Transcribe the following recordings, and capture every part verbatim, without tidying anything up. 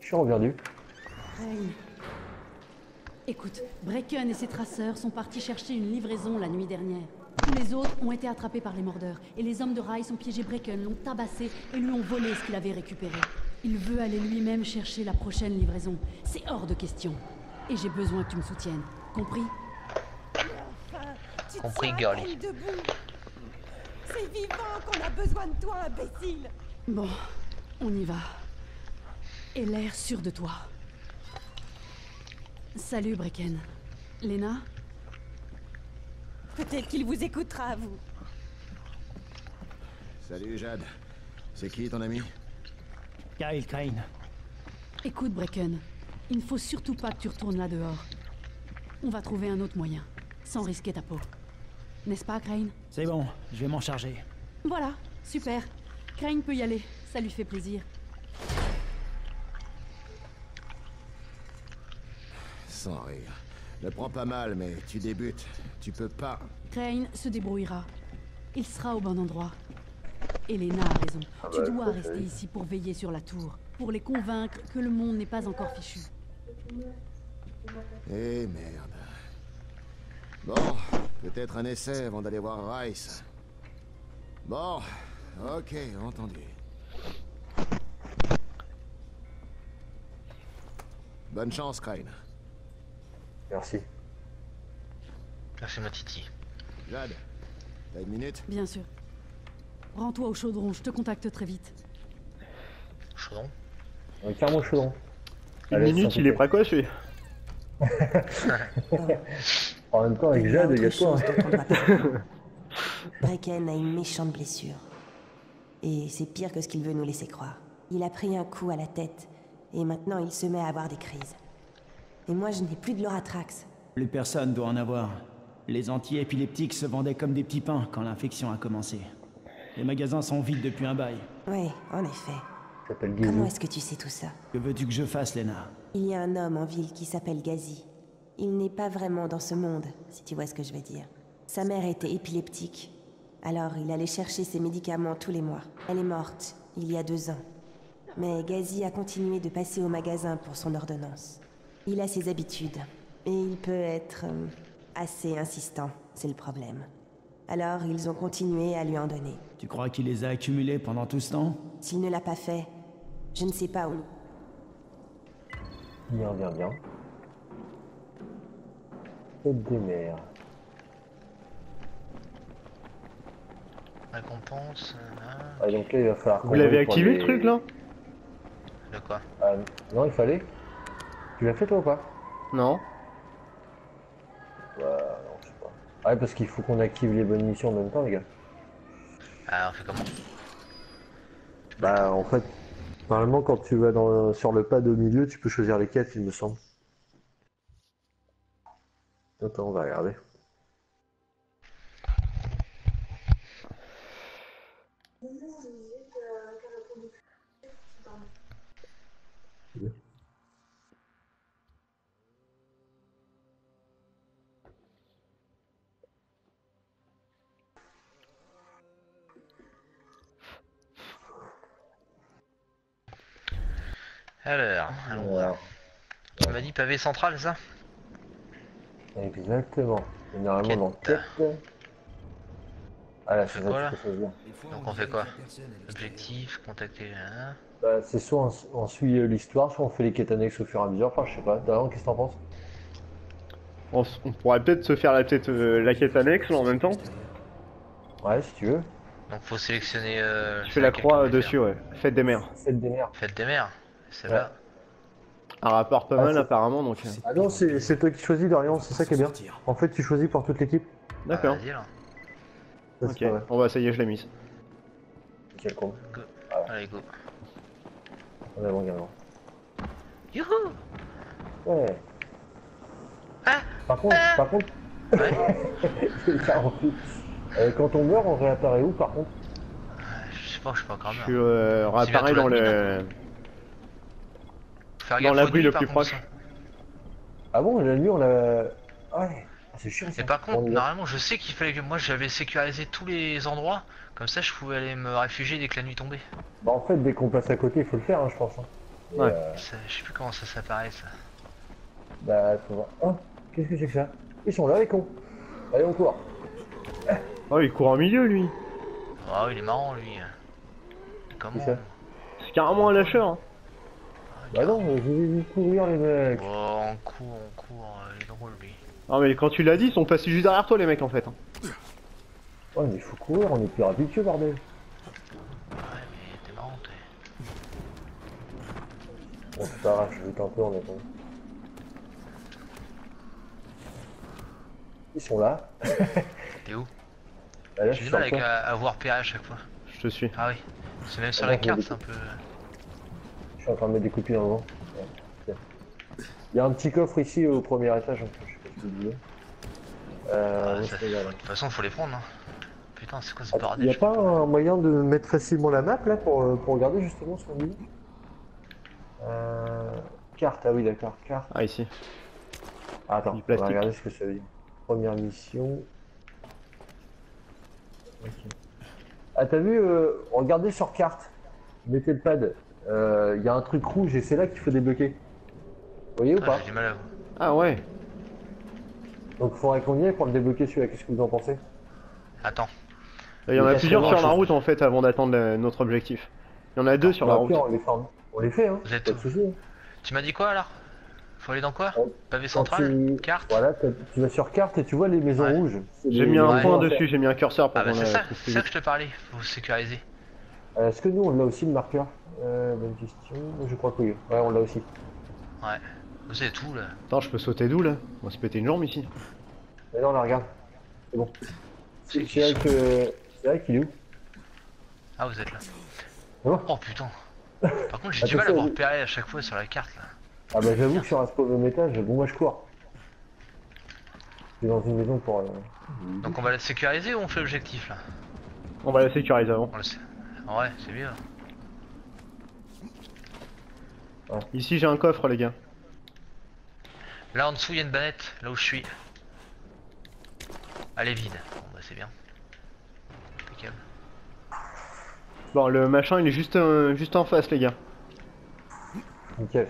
Je suis reverdu. Crane. Écoute, Bracken et ses traceurs sont partis chercher une livraison la nuit dernière. Tous les autres ont été attrapés par les mordeurs, et les hommes de Rice ont piégé Bracken, l'ont tabassé et lui ont volé ce qu'il avait récupéré. Il veut aller lui-même chercher la prochaine livraison. C'est hors de question. Et j'ai besoin que tu me soutiennes. Compris? Enfin, tu Compris, tiens à girly. peine debout. C'est vivant qu'on a besoin de toi, imbécile. Bon, on y va. Et l'air sûr de toi. Salut, Bracken. Lena? Peut-être qu'il vous écoutera, à vous. Salut Jade. C'est qui ton ami? Kyle Crane. Écoute, Bracken. Il ne faut surtout pas que tu retournes là dehors. On va trouver un autre moyen, sans risquer ta peau. N'est-ce pas, Crane? C'est bon, je vais m'en charger. Voilà, super. Crane peut y aller, ça lui fait plaisir. Sans rire. Ne prends pas mal, mais tu débutes. Tu peux pas. Crane se débrouillera. Il sera au bon endroit. Elena a raison. Ah Tu bah, dois ça, rester c'est- ici pour veiller sur la tour, pour les convaincre que le monde n'est pas encore fichu. Eh merde. Bon, peut-être un essai avant d'aller voir Rice. Bon, ok, entendu. Bonne chance, Crane. Merci. Merci ma titi. Jade, t'as une minute? Bien sûr. Rends-toi au chaudron, je te contacte très vite. Chaudron. On est carrément chaudron. Une Allez, minute, ça il est fait- précoce lui. En même temps, avec Il y a Jade, il y a autre quoi chose hein. dont on doit parler. Bracken a une méchante blessure. Et c'est pire que ce qu'il veut nous laisser croire. Il a pris un coup à la tête, et maintenant il se met à avoir des crises. Et moi, je n'ai plus de l'Oratrax. Plus personne doit en avoir. Les anti-épileptiques se vendaient comme des petits pains quand l'infection a commencé. Les magasins sont vides depuis un bail. Oui, en effet. Il s'appelle Comment Gizou. est-ce que tu sais tout ça? Que veux-tu que je fasse, Lena? Il y a un homme en ville qui s'appelle Gazi. Il n'est pas vraiment dans ce monde, si tu vois ce que je veux dire. Sa mère était épileptique. Alors il allait chercher ses médicaments tous les mois. Elle est morte, il y a deux ans. Mais Gazi a continué de passer au magasin pour son ordonnance. Il a ses habitudes. Et il peut être euh, assez insistant, c'est le problème. Alors ils ont continué à lui en donner. Tu crois qu'il les a accumulés pendant tout ce temps? S'il ne l'a pas fait, je ne sais pas où. Bien, bien, bien. Tête des mers. Récompense. hein. Ah, donc là, il va falloir. qu'on Vous l'avez vote pour activé les- le truc là? De quoi? Ah, non, il fallait. Tu l'as fait toi ou pas? Non. Bah, non, je sais pas. Ouais, parce qu'il faut qu'on active les bonnes missions en même temps, les gars. Ah, on fait comment? Bah, en fait, normalement, quand tu vas dans, sur le pad au milieu, tu peux choisir les quêtes, il me semble. Attends, on va regarder. Alors, allons voir. Alors, Tu m'as dit pavé central, ça? exactement. Généralement dans Quête. quête. Ah là, c'est fait ça quoi, que là tu peux choisir. Donc on fait quoi? Objectif, contacter... hein. Bah, c'est soit on, on suit euh, l'histoire, soit on fait les quêtes annexes au fur et à mesure. Enfin, je sais pas. D'abord, qu'est-ce que t'en penses? On, s- on pourrait peut-être se faire la, peut-être, euh, la quête annexe là, en même temps. Ouais, si tu veux. Donc faut sélectionner... Euh, Je fais la laquelle croix qu'on euh, veut dessus, faire. ouais. Fête des mers. Faites des mers. Fête des mers. Celle-là. Un rapport pas Ah, mal c'est- apparemment donc. euh, Ah non, c'est c'est toi qui choisis, Dorian, c'est ça qui est bien. En fait, tu choisis pour toute l'équipe. D'accord. Ah, vas-y, là. Ça, Ok. c'est pas mal. Bon bah ça y est, je l'ai mise. Quel con. Go. Ah. Allez, go. En avant, gamin. Youhou! Ouais. Ah! Par contre, par contre. Ouais. quarante-huit. Euh, quand on meurt, on réapparaît où par contre? Je sais pas, je suis pas encore Je mort. suis euh, réappareil dans le. Faire dans gaffe aux l'abri nuits, le par plus contre, proche. ça. Ah bon, la nuit on a. Ouais, ah, c'est chiant ça. Et par contre, On y va. normalement, je sais qu'il fallait que moi j'avais sécurisé tous les endroits, comme ça je pouvais aller me réfugier dès que la nuit tombait. Bah en fait, dès qu'on passe à côté, il faut le faire, hein, je pense. Hein. Ouais. Euh, Ça- Je sais plus comment ça s'apparaît ça. bah, faut voir. Oh, qu'est-ce que c'est que ça? Ils sont là, les cons. Allez, on court. Oh, il court en milieu, lui. Oh, il est marrant lui. Comment? Qui ça? C'est carrément un lâcheur. Hein. Bah non, je vais vu courir, les mecs. Oh, on court, on court, euh, il est drôle lui. Non, mais quand tu l'as dit, ils sont passés juste derrière toi, les mecs, en fait. Hein. Ouais, mais il faut courir, on est plus rapide que bordel. Ouais, mais t'es marrant, t'es. Bon, c'est pas grave, je lutte un peu en attendant. Ils sont là. T'es où? Bah, là, je J'ai suis du sur mal le avec toit. à, à voir P A à chaque fois. Je te suis. Ah oui. C'est même sur Ah la non, carte, mais- c'est un peu. Je suis en train de mettre des copies dans le vent. Ouais, tiens. Il y a un petit coffre ici au premier étage, hein, je sais pas si vous voulez. Euh, Ah, où ça- est-ce qu'il y a, là De toute façon, faut les prendre. Hein. Putain, c'est quoi ce Il bordel? n'y a je pas comprends un moyen de mettre facilement la map là pour, euh, pour regarder justement ce qu'on dit euh, Carte, ah oui d'accord, carte. Ah, ici. Ah, attends, Du on va plastique. regarder ce que ça veut dire. Première mission. Ok. Ah t'as vu, euh, regardez sur carte, mettez le pad, il euh, y a un truc rouge et c'est là qu'il faut débloquer. Vous voyez ou Ah, pas? j'ai du mal à vous. Ah, ouais. Donc il faudrait qu'on y aille pour le débloquer celui-là, qu'est-ce que vous en pensez? Attends. Il y en a Les plusieurs sur la quatre-vingts, route, en fait, avant d'atteindre euh, notre objectif. Il y en a deux sur la Bah, au route. pire, on les fait, hein. On les fait hein, Vous êtes pas de où? soucis, hein. Tu m'as dit quoi alors? Faut aller dans quoi? Oh, Pavé Quand central? tu- Carte? Voilà, t'as- tu vas sur carte et tu vois les maisons Ouais. rouges. C'est J'ai des- mis un des point maisons à dessus, j'ai mis un curseur pour Ah bah qu'on c'est la ça, trouve plus c'est ça vite. que je te parlais, faut sécuriser. faire. Euh, Est-ce que nous on l'a aussi le marqueur? euh, Bonne question. Je crois que oui. Ouais, on l'a aussi. Ouais. Vous savez tout là. Attends, je peux sauter d'où, là? On va se péter une jambe, ici. Mais non, on la regarde. C'est bon. C'est C'est qui c'est vrai que. C'est vrai qu'il est où? Ah, vous êtes là. Oh. Oh putain. Par contre, j'ai du mal à Attention, voir oui. P A à chaque fois sur la carte là. Ah bah j'avoue que sur un spawn étage, bon moi je cours. Je suis dans une maison pour... euh, Donc on va la sécuriser ou on fait l'objectif là? On va la sécuriser avant. On le sait. Ouais, c'est mieux. Ici, j'ai un coffre, les gars. Là en dessous, il y a une banette, là où je suis. Elle est vide. Bon bah c'est bien. Impeccable. Bon, le machin, il est juste, euh, juste en face, les gars. Nickel.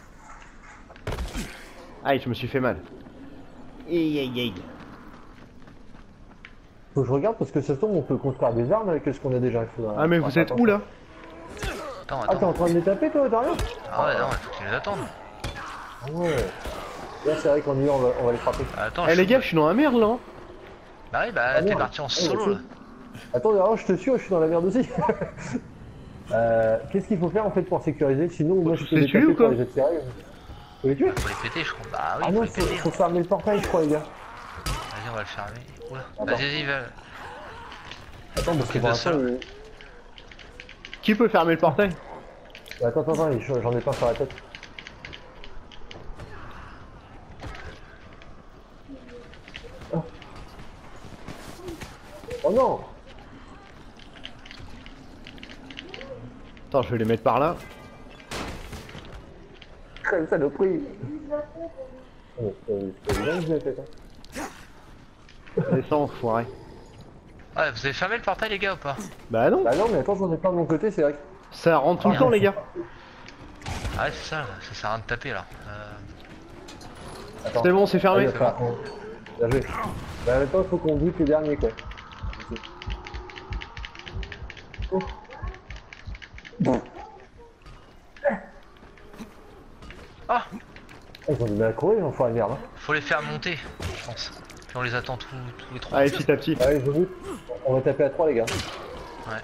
Aïe, je me suis fait mal. Aïe, aïe, aïe. Faut que je regarde parce que ça se tombe, on peut construire des armes avec ce qu'on a déjà. Il faudra- Ah, mais faudra vous faire êtes où, là? Attends, Ah t'es attends. en train de les taper toi, t'as rien? Ah ouais, non, il faut qu'ils les attendent. Ah ouais. Là c'est vrai qu'en hiver on va, on va les frapper. Attends, Eh, je les suis- gars, je suis dans la merde, là. hein. Bah oui, bah Ah, t'es merde. parti en Ah, solo ok. là. Attends, alors je te suis, je suis dans la merde aussi. euh, Qu'est-ce qu'il faut faire en fait pour sécuriser? Sinon moi je Faut peux les les tuer taper ou quoi? pour les attirer. Faut les tuer? Faut les péter, je crois. Bah oui, Ah faut non, les faut, péter. faut fermer le portail je crois les gars. Vas-y, on va le fermer. Oula. Attends. Vas-y, vas-y, va. Attends parce que les pour deux l'instant... seuls. il- Qui peut fermer le portail? Attends, attends, attends, j'en ai pas sur la tête. Oh, oh non! Attends, je vais les mettre par là. Quelle saloperie! Oh, c'est c'est évident que je l'ai fait ça. Descends, foiré. Ouais, vous avez fermé le portail, les gars, ou pas? Bah non, Bah non, mais attends, j'en ai pas de mon côté, c'est vrai. que- ça rentre tout le Ah, temps, les gars. Ah ouais, c'est ça, ça sert à rien de taper là. Euh... Attends. C'est bon, c'est Ah, fermé. il va falloir qu'on- Bien joué. Bah en même temps, il faut qu'on bute les derniers quoi. Ok. Oh. Bon. Ah, Ah, ils ont du mal à courir, on la merde. Hein. faut les faire monter, je pense. Puis on les attend tous, tous les trois. Allez, petit à petit. Allez, je bute. On va taper à trois les gars. Ouais.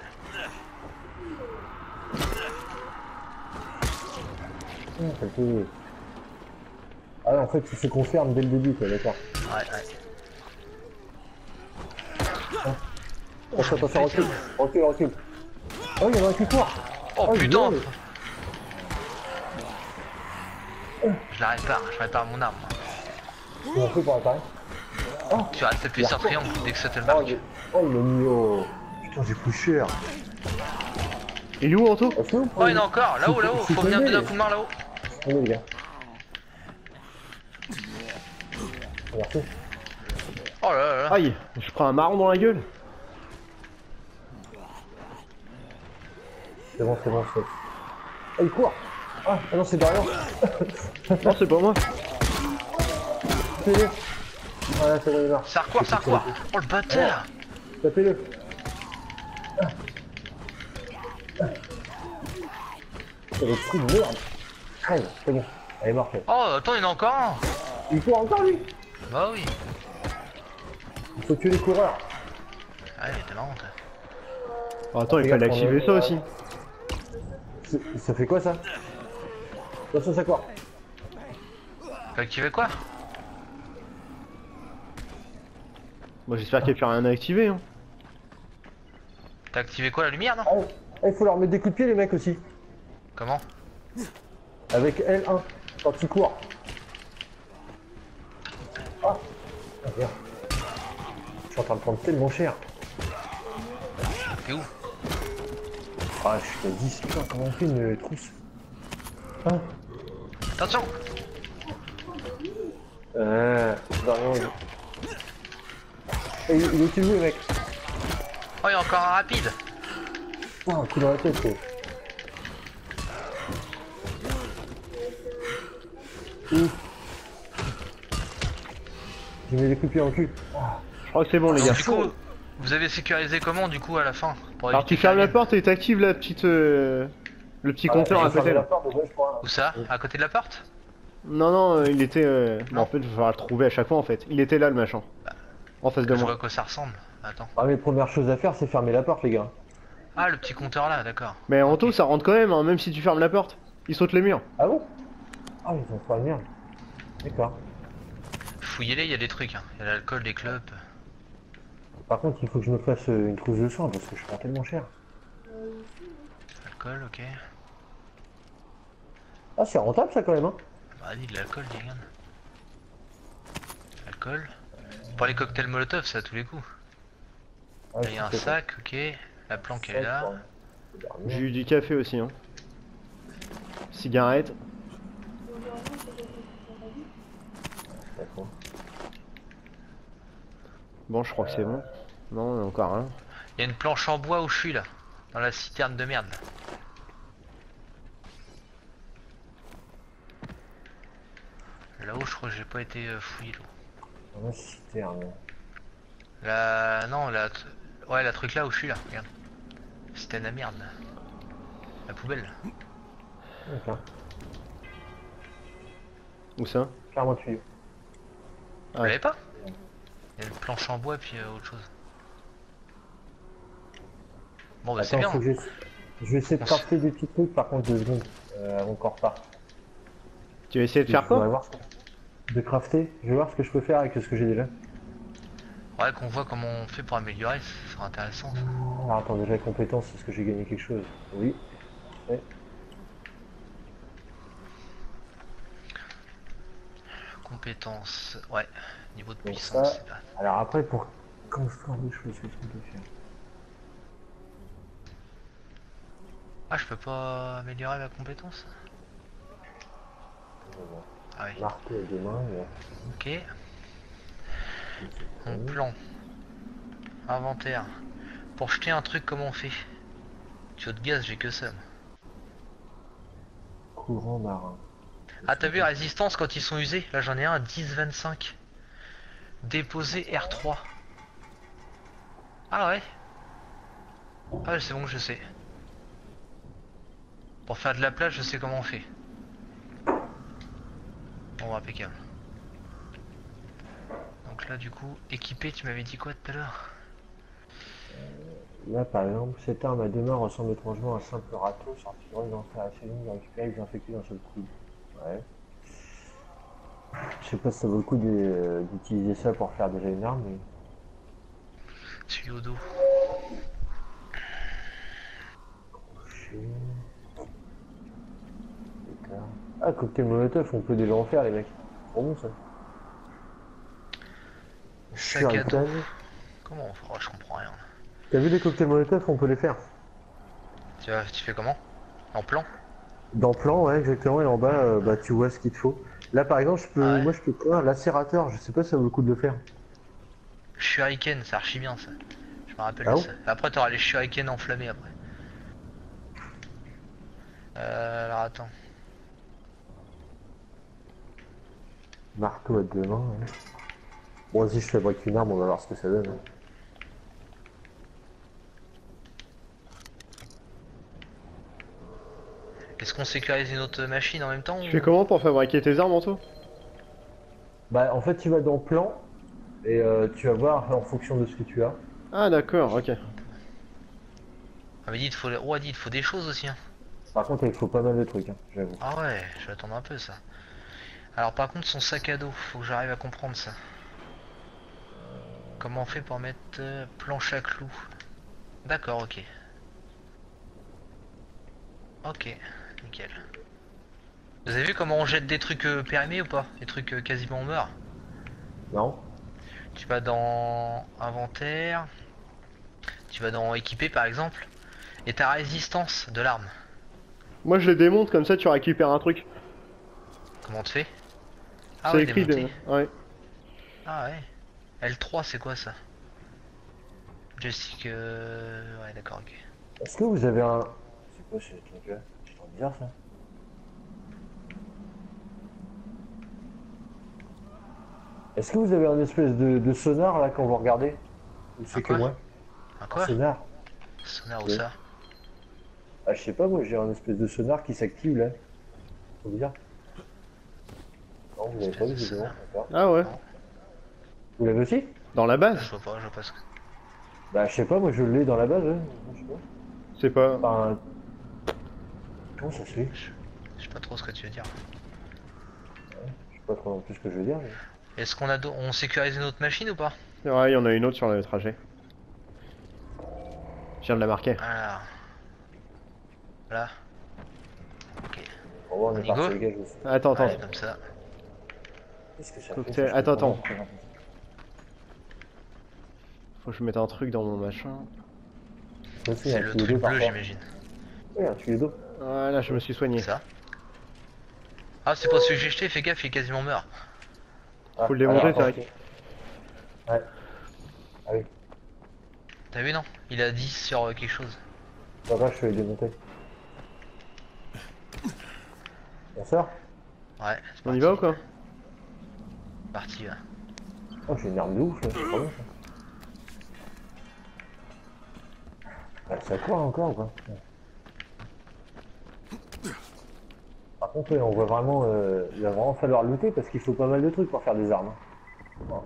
Ah, ça fait- Ah ouais, en fait, il se confirme dès le début quoi, d'accord. Ouais, ouais. Attention, attention, recule, recule, recule. Oh, il y en a un qui court. Oh Oh, putain! génial. Je la répare, je répare mon arme. Comment on fait pour réparer? Tu arrêtes d'appuyer sur triangle dès que ça te le Oh, marque. il... oh, il m'a mis au... Putain, j'ai pris cher. Il est où, Anto? Est-ce que vous Oh, il y en a encore, là-haut, là-haut, faut venir donner un coup de main là-haut. Allez les gars. Merci. Oh là là là. Aïe, je prends un marron dans la gueule. C'est bon, c'est bon, c'est bon. Oh, il court. Ah, ah non, c'est Dorian. Non, c'est pas moi. Tapez-le. Voilà, c'est bon, il est mort. Ça recourt, ça recourt. Oh le bâtard. Tapez-le. Ah. Ah. C'est le trou de merde. Crève, c'est bon. Elle est morte. Oh, attends, il y en a encore un. Il court encore lui. Bah oui. Il faut tuer les coureurs. Ah, il était marrant, toi. Oh, attends, il fallait activer ça aussi. C'est- Ça fait quoi ça? Attention, ça court. T'as activé quoi? Moi j'espère qu'il n'y a plus rien à activer. Hein. T'as activé quoi, la lumière, non? Ah, il faut leur mettre des coups de pied les mecs aussi. Comment? Avec L un, quand tu cours. Ah, ah merde. Je suis en train de prendre tellement cher. T'es où? Ah, je suis à dix, putain, comment on fait une trousse? Ah, Attention! euh, Dorian, il... Eh, il il est utilisé le mec. Oh, il y a encore un rapide! Ah, un coup dans la tête, c'est... Ouh. J'ai mis des coups de pied en cul. Ah. Je crois que c'est bon les Donc, gars. du coup, vous avez sécurisé comment, du coup, à la fin? Pour Alors éviter tu fermes la qu'il porte et t'actives la petite... euh, le petit compteur Ah, à j'ai côté fermé la là. porte, déjà, je crois. Où ça? À côté de la porte? Non non, euh, il était... Euh... Non. En fait, il va falloir le trouver à chaque fois en fait. Il était là le machin. En face de Je vois moi. à quoi ça ressemble. Attends. Ah, mais première chose à faire, c'est fermer la porte, les gars. Ah, le petit compteur là, d'accord. Mais en tout ça rentre quand même, hein, même si tu fermes la porte. Il saute les murs. Ah bon? Ah, ils ont pas de merde. D'accord. Fouillez-les, il y a des trucs. Hein. Il y a l'alcool, des clubs. Par contre, il faut que je me fasse euh, une trousse de sang parce que je prends tellement cher. Alcool, ok. Ah, c'est rentable ça quand même, hein? Bah, dis de l'alcool, dis regarde. Alcool. Pour les cocktails Molotov, c'est à tous les coups. Ah, Là, il y a un c'est sac, ok. La planque elle est là. J'ai eu du café aussi. Hein. Cigarette. D'accord. Bon, je crois que c'est bon. Non, il y a encore un. Il y a une planche en bois où je suis là. Dans la citerne de merde. Là-haut, je crois que j'ai pas été euh, fouillé l'eau. Ah, citerne. La... Non, la... Ouais, la truc là où je suis là, regarde. Citerne à merde là. La poubelle. D'accord. Où ça? Clairement tuyau. Vous l'avez pas? Il y a une planche en bois puis euh, autre chose. Bon bah c'est Attends, bien. faut que j'essa- je vais essayer de On s- crafter des petits trucs par contre deux secondes. Euh, avant qu'on reparte. Tu vas essayer de Je faire voudrais quoi? voir ce que- De crafter. Je vais voir ce que je peux faire avec ce que j'ai déjà. Ouais, qu'on voit comment on fait pour améliorer, ce sera intéressant. Ça. Alors attends, déjà compétence, est-ce que j'ai gagné quelque chose? Oui. Ouais. Compétences, ouais. Niveau de Donc puissance, ça- c'est pas. Alors après, pour construire des choses, qu'est-ce qu'on peut faire? Ah, je peux pas améliorer ma compétence? Ah oui, Marquer des mains, ok. Mon plan. Inventaire. Pour jeter un truc, comment on fait? Tuyau de gaz, j'ai que ça. moi. courant marin. Ah, t'as vu la résistance quand ils sont usés? Là, j'en ai un à dix vingt-cinq. Déposer R trois. Ah ouais. Ah, c'est bon, je sais. Pour faire de la plage, je sais comment on fait. Bon, impeccable. Donc là, du coup, équipé, tu m'avais dit quoi tout à l'heure? Là, par exemple, cette arme à deux mains ressemble étrangement à un simple râteau, sortiront une enfer assez longue, récupérer et les infecter d'un seul coup. Ouais. Je sais pas si ça vaut le coup de- euh, d'utiliser ça pour faire déjà une arme, mais... Tuyau d'eau. Ah, cocktail molotov, on peut déjà en faire, les mecs. Trop bon, ça. Sac à dos. Shuriken. Comment on fait? Oh, je comprends rien. T'as vu les cocktails molotov, on peut les faire. Tu, vas- tu fais comment? En plan? Dans plan, ouais, exactement, et en bas, euh, bah, tu vois ce qu'il te faut. Là, par exemple, je peux, Ah ouais. moi, je peux quoi? Un lacérateur, je sais pas si ça vaut le coup de le faire. Shuriken, c'est archi bien ça. Je me rappelle Ah de bon ça. Après, t'auras les shurikens enflammés après. Euh, alors attends. Marteau à deux mains. Ouais. Bon, vas-y, je fabrique une arme, on va voir ce que ça donne. Est-ce qu'on sécurise une autre machine en même temps Tu ou... fais comment pour fabriquer tes armes, Anto? Bah, en fait, tu vas dans plan et euh, tu vas voir en fonction de ce que tu as. Ah d'accord, ok. Ah mais dites, faut... Oh, dites, faut des choses aussi. Hein. Par contre, il faut pas mal de trucs, hein, j'avoue. Ah ouais, je vais attendre un peu ça. Alors par contre, son sac à dos, faut que j'arrive à comprendre ça. Comment on fait pour mettre euh, planche à clous? D'accord, ok. Ok, nickel. Vous avez vu comment on jette des trucs euh, périmés ou pas? Des trucs euh, quasiment morts? Non? Tu vas dans inventaire, tu vas dans équiper par exemple, et ta résistance de l'arme. Moi je les démonte comme ça tu récupères un truc. Comment on te fait? Ah C'est ouais, écrit de... démonter. Ouais. Ah ouais. L trois c'est quoi ça? Joystick euh... ouais d'accord, ok. Est-ce que vous avez un... C'est quoi ce truc-là? C'est trop bizarre ça. Est-ce que vous avez un espèce de, de sonar là quand vous regardez? Ou c'est que quoi moi? Un quoi? Un sonar? Sonar où Oui. ça? Ah je sais pas, moi j'ai un espèce de sonar qui s'active là. Faut dire. Non, vous l'avez pas vu, Espèce de c'est bon, sonar. d'accord. Ah ouais. Vous l'avez aussi? Dans la base? Je vois pas, je vois pas ce que... Bah je sais pas, moi je l'ai dans la base, ouais. Je sais pas. C'est pas... Enfin... Comment ça se fait? Je... je sais pas trop ce que tu veux dire. Je sais pas trop non plus ce que je veux dire. Mais... Est-ce qu'on a... do- on sécurise une autre machine ou pas? Ouais, il y en a une autre sur le trajet. Je viens de la marquer. Alors... Là. Ok. Bon, on est On y parti go les gars, je vous suis. Attends, attends. Ouais, comme ça. Qu'est-ce que ça Faut fait que ça, t'aies- je attends, comprends attends. pas. Faut que je mette un truc dans mon machin. Moi aussi, il y a C'est un le tuyau truc d'eau, bleu parfois. j'imagine. Ouais, un tuyau d'eau. Voilà, je me suis soigné. Ça. Ah c'est pas celui que j'ai jeté, fais gaffe, il est quasiment mort. Ah, Faut le démonter, alors, c'est attends. vrai. Ouais. Ah oui. T'as vu non? Il a dix sur euh, quelque chose. Ça va, je vais le démonter. Bien sûr. Ouais, c'est On y parti. va ou quoi? Parti là. Oh, j'ai une arme de ouf là, c'est trop bien ça. Ah, ça court encore ou quoi? Par contre, ouais, on voit vraiment, euh, il va vraiment falloir looter parce qu'il faut pas mal de trucs pour faire des armes. hein. Bon.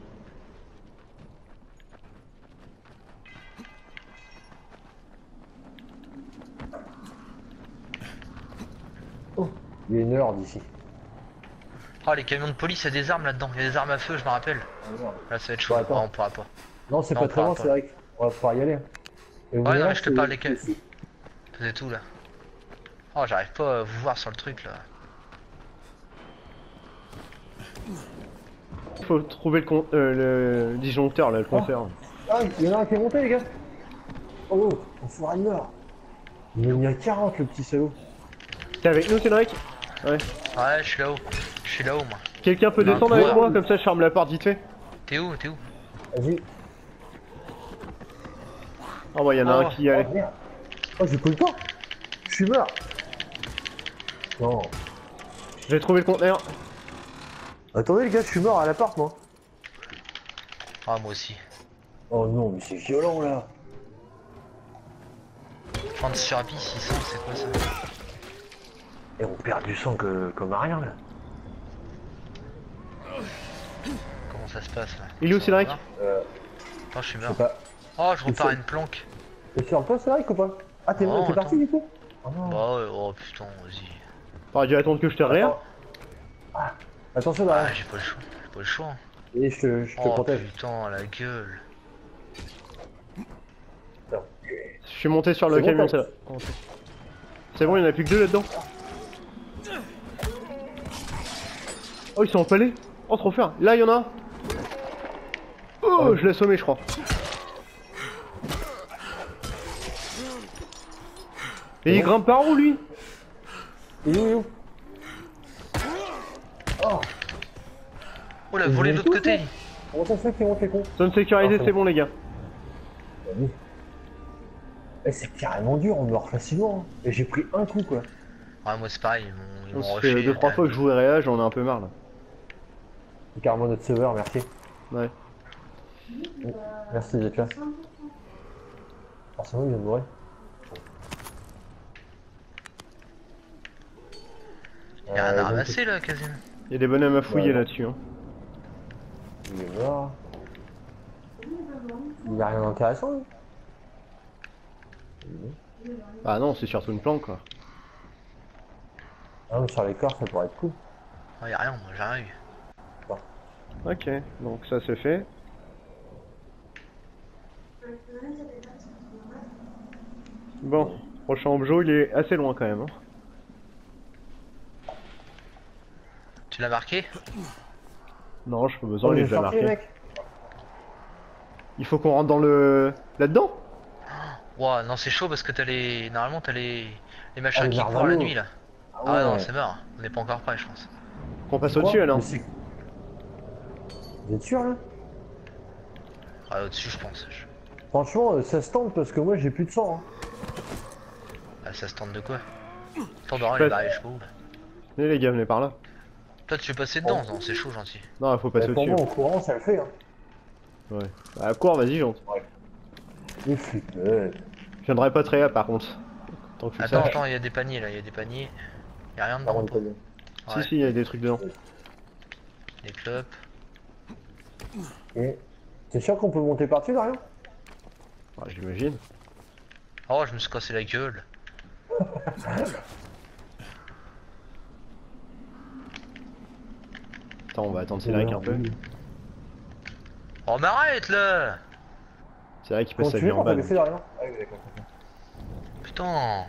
Oh, il y a une heure d'ici. Oh les camions de police, il y a des armes là-dedans, il y a des armes à feu, je me rappelle. Ah, merde. Là ça va être chaud, Bon, attends. Ah, on pourra pas. Non, c'est Non, pas on très loin, pourra c'est pas. vrai qu'on va pouvoir y aller. hein. Et vous Ouais, non, verrez, mais je te c'est- parle des ca- c'est- C'est tout là. Oh j'arrive pas à vous voir sur le truc là. Faut trouver le, con... euh, le disjoncteur là, le compteur. Ah, il y en a un qui est monté, les gars. Oh, on fera une heure. Il m'a mis à quarante, le petit salaud. T'es avec nous, Cédric? Ouais. Ouais, je suis là-haut. Je suis là-haut moi. Quelqu'un peut Un descendre avec coureur. moi, comme ça je ferme la porte vite fait. T'es où? T'es où? Vas-y. Oh bah y'en a un Oh, qui y allait. oh, merde. Oh, j'ai pas le temps. Je suis mort. Non. J'ai trouvé le conteneur. Attendez, les gars, je suis mort à l'appart, moi. Ah moi aussi. Oh non, mais c'est violent, là. trente sur vie, six cents, c'est quoi ça? Et on perd du sang que, comme à rien, là. Comment ça se passe là? Il est où, Ça Cédric? va? Euh, Oh je suis je sais mort. pas. Oh je repars à sais. une planque. T'es sur toi, c'est vrai, ou pas? Ah, t'es Non, t'es parti, attends. du coup? Oh non. Bah ouais, oh putain, vas-y. T'aurais dû attendre que je te réa. Ah, attention, Ah derrière. j'ai pas le choix, j'ai pas le choix. Et je te, je te Oh protège. putain, la gueule. Non. Je suis monté sur le C'est bon, camion, t'as- c'est là. C'est bon, il y en a plus que deux là-dedans. Oh, ils sont empalés. Oh, trop fort. Là, il y en a un. Oh, je l'ai assommé, je crois. Et il grimpe par où, lui? Il est où, il est où? Oh, Oh la Ils volée de viennent l'autre tous, côté. là. comment ça se fait qu'ils montent les cons? Zone sécurisée, Ah, c'est bon, les gars. Vas-y. Eh, c'est carrément dur, on meurt facilement. hein. Et j'ai pris un coup, quoi. Ah moi c'est pareil, ils m'ont ils m'ont Ça rushé. fait deux trois fois que je jouais réa, j'en ai un peu marre là. Carrément notre sauveur, merci. Ouais. Merci d'être là. Forcément, il vient de mourir. Y'a rien Euh, à ramasser là, quasiment. Il y a des bonhommes à fouiller Ouais. là-dessus. Hein. Il est mort. Il n'y a rien d'intéressant, lui. Ah non, c'est surtout une planque quoi. Ah, mais sur les corps, ça pourrait être cool. Oh, y'a rien, moi j'ai rien eu. Ok, donc ça c'est fait. Bon, prochain objet, il est assez loin quand même. Hein. Tu l'as marqué? Non, je pas besoin, Oh, il est j'ai déjà sorti, marqué. mec. Il faut qu'on rentre dans le... là-dedans? Ouah, non, c'est chaud parce que t'as les. Normalement, t'as les. Les machins Ah, les qui courent la narvalos. nuit là. Ah Ah ouais, non, ouais. c'est mort. On n'est pas encore prêt, je pense. Qu'on passe Quoi au-dessus alors? Mais c'est- Vous êtes sûr, là? Ah, au-dessus, je pense. Je- Franchement, euh, ça se tente parce que moi, j'ai plus de sang. Hein. Ah, ça se tente de quoi? Attends, dehors, Ouais. les barils, je trouve. Venez les gars, venez par là. Toi, tu veux passer dedans? Non, c'est chaud, gentil. Non, il faut passer Mais pour au-dessus. moi, en courant, ça le fait. Hein. Ouais. Bah, cours, vas-y, j'entre. Les flics, euh, Je viendrai pas très là par contre. Tant que tu le Attends, saches. attends, il y a des paniers là, il y a des paniers. Y'a rien ça dedans. rentre pas bien. Ouais, Si, si, il y a des trucs dedans. des clopes. Et t'es sûr qu'on peut monter par-dessus, Darion? Ah, j'imagine. Oh, je me suis cassé la gueule. Attends, on va attendre Cédric un peu. Oh, mais arrête là! C'est vrai qu'il passe Comment sa tu vie veux en qu'on bas. t'a laissé, Darion? Ah oui, d'accord. Putain!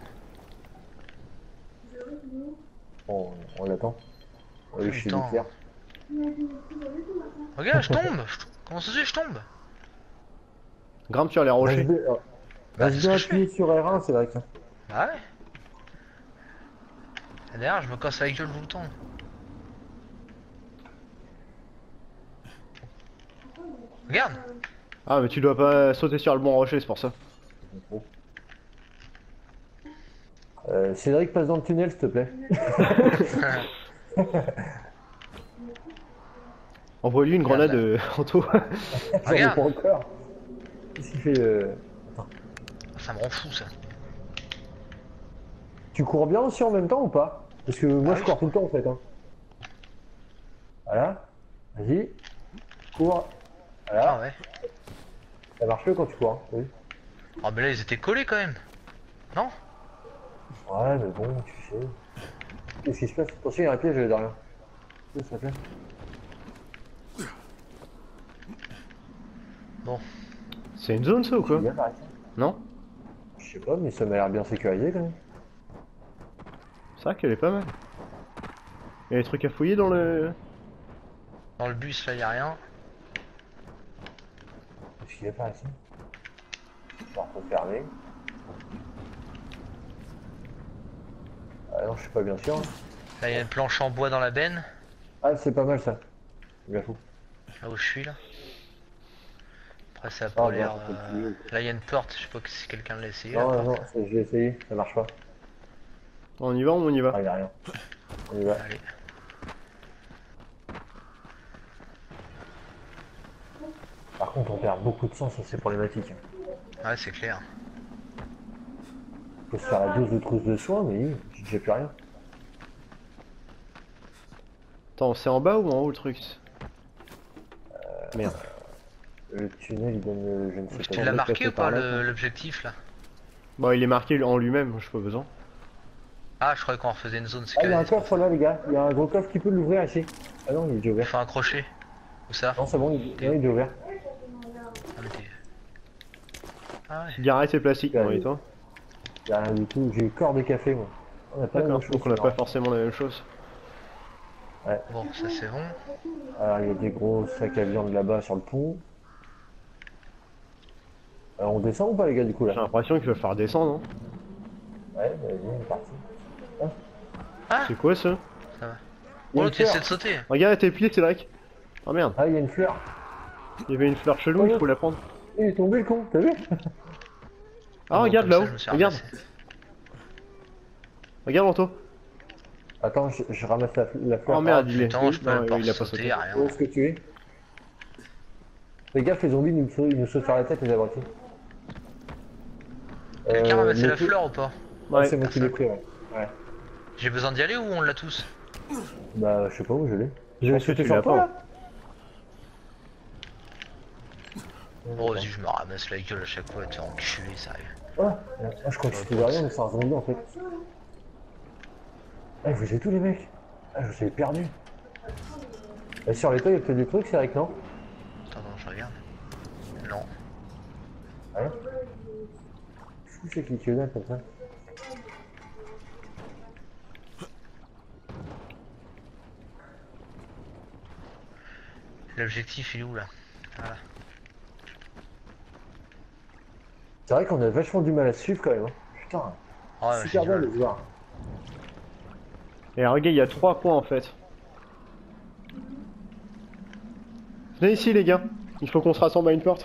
Bon, on l'attend. Oui, je suis Putain. clair. Regarde, je tombe! Je- Comment ça se fait, je tombe? Grimpe sur les rochers. Vas-y, euh, Bah, Vas-y c'est ce bien que je appuyer sur R un, c'est vrai que. Bah ouais. Et D'ailleurs, je me casse la gueule tout le temps. Regarde! Ah, mais tu dois pas sauter sur le bon rocher, c'est pour ça. Euh, Cédric, passe dans le tunnel, s'il te plaît. Envoie-lui une grenade Regarde, euh, en tout. J'en ai Regarde. pas encore. Qu'est-ce qu'il fait euh... Ça me rend fou ça. Tu cours bien aussi en même temps ou pas? Parce que moi Ah je oui, cours je tout le temps en fait. Hein. Voilà. Vas-y. Cours. Ah Voilà. ouais. Ça marche mieux quand tu cours. Hein. Oui. Ah, mais là, ils étaient collés quand même. Non? Ouais, mais bon, tu sais. Qu'est-ce qui se passe? Attention, il y a un piège derrière. S'il te plaît. Bon. C'est une zone ça ou quoi? Il y a pas arrêté. Non? Je sais pas, mais ça m'a l'air bien sécurisé quand même. C'est vrai qu'elle est pas mal. Il y a des trucs à fouiller dans le... Dans le bus, là, y a rien. Qu'est-ce qu'il y a pas ici? Porte fermée. Ah non, je suis pas bien sûr. Là, y a une planche en bois dans la benne. Ah, c'est pas mal ça. C'est bien fou. Là où je suis, là. Après, ça a Ah, pas bon, l'air... c'est euh, plus haut. Là, y a une porte. Je sais pas si quelqu'un l'a essayé. Non, la non, non, porte. c'est- j'ai essayé, ça marche pas. On y va ou on y va? Ah, y a rien. On y va. Allez. Par contre, on perd beaucoup de sang, ça c'est problématique. Ouais, c'est clair. Faut se faire la dose de trousse de soins, mais j'ai plus rien. Attends, c'est en bas ou en haut le truc? Merde. Le tunnel, il donne, euh, je ne sais Tu pas. On l'as va marqué passer ou pas, par là, le- quoi. l'objectif, là? Bon, il est marqué en lui-même, j'ai pas besoin. Ah, je croyais qu'on refaisait une zone. c'est Ah, il y a un carré, c'est pour coffre là, les gars. Il y a un gros coffre qui peut l'ouvrir ici. Ah non, il est déjà ça. ouvert. Faut un crochet. Où ça? Non, c'est bon, il, non, il est déjà ouvert. Ah, mais t'es- Ah ouais. Cigarette et plastique, non, Allez. et toi? Il y a rien du tout. J'ai eu corps de café, moi. On a pas la D'accord, même chose, donc on n'a c'est pas marrant. forcément la même chose. Bon, ça c'est bon. Alors, il y a des gros sacs à viande là-bas sur le pont. Alors, on descend ou pas, les gars, du coup, J'ai là? l'impression qu'il va falloir descendre, non? Ouais, vas-y, on est parti. Ah, C'est quoi ça? ça va. Il y a Oh, une l'autre il essaie fleur. de sauter. Regarde, t'es plié, Cédric. Oh merde, Ah, il y a une fleur. il y avait une fleur chelou, il faut la prendre. Il est tombé, le con, t'as vu? Ah, Bon, regarde comme ça, là-haut, je me suis regarde, ramassé. regarde Anto. Attends, je, je ramasse la, la fleur. Oh merde, il est. Putain, je peux Non, même pas il a pas sauter, sauté. rien. Où est-ce que tu es? Fais gaffe, les zombies nous, ils nous sautent sur la tête, les abrutis. Quelqu'un a ramassé la mettez- fleur ou pas? Ouais, Ouais. c'est moi qui l'ai pris, ouais. Ouais. J'ai besoin d'y aller ou on l'a tous? Bah, je sais pas où je l'ai. Je On vais se fait sauter sur la toi, porte. là? Oh, vas-y, je me ramasse la gueule à chaque fois, t'es enculé, sérieux. Ah, moi je crois que c'était rien, mais c'est un zombie en fait. Ah, vous avez tous les mecs. Ah, je vous avais perdu. Et sur les toits, il y a peut-être des trucs, c'est vrai que non? Attends, attends, je regarde. Non. Hein? Fou, c'est qui que dalle comme ça. L'objectif, il est où là? Voilà. C'est vrai qu'on a vachement du mal à suivre quand même. Hein. Putain, Oh, ouais, j'ai super du bien mal. de le voir. Et regarde, il y a trois points en fait. Venez ici les gars, il faut qu'on se rassemble à une porte.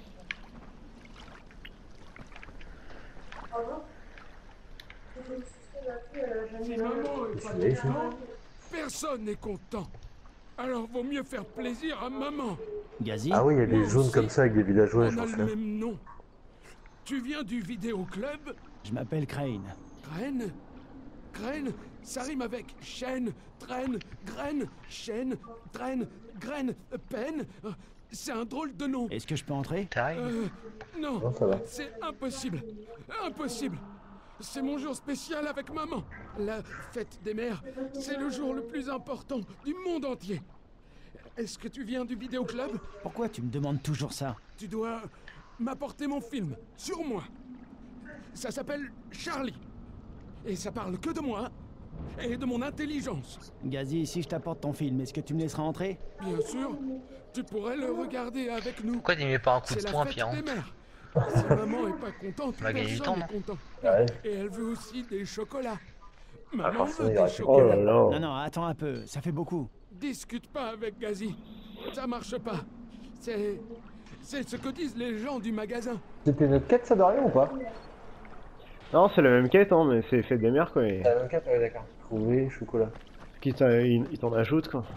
Si maman est pas Qu'est-ce qu'il y a ici? contente, personne n'est content. Alors vaut mieux faire plaisir à maman. Gazi? Ah oui, il y a des Moi zones aussi. comme ça avec des villageois, je On a pense. le même nom. Tu viens du vidéoclub? Je m'appelle Crane. Graine? Graine, ça rime avec chaîne, traîne, graine, chaîne, traîne, graine, peine. Euh, C'est un drôle de nom. Est-ce que je peux entrer? T'arrives? Euh, non, Non, ça va. c'est impossible. Impossible. C'est mon jour spécial avec maman. La fête des mères, c'est le jour le plus important du monde entier. Est-ce que tu viens du vidéoclub? Pourquoi tu me demandes toujours ça? Tu dois m'apporter mon film, sur moi. Ça s'appelle Charlie. Et ça parle que de moi et de mon intelligence. Gazi, si je t'apporte ton film, est-ce que tu me laisseras entrer? Bien sûr, tu pourrais le regarder avec nous. Pourquoi il met pas un coup C'est de la poing, fête Pierre? des mères. Si maman est pas contente, On va gagner du personne temps, n'est content. Ouais. Et elle veut aussi des chocolats. Ah, Maman forcément, veut il y aura des plus- Oh chocolats. là là. Non, non, attends un peu, ça fait beaucoup. Discute pas avec Gazi. Ça marche pas. C'est... C'est ce que disent les gens du magasin. C'était notre quête, ça, Dorian, ou pas? Non, c'est la même quête, hein, mais c'est fait des mères quoi. Et... C'est la même quête, ouais, d'accord. Trouver chocolat. Qui t'en- il il t'en ajoute quoi.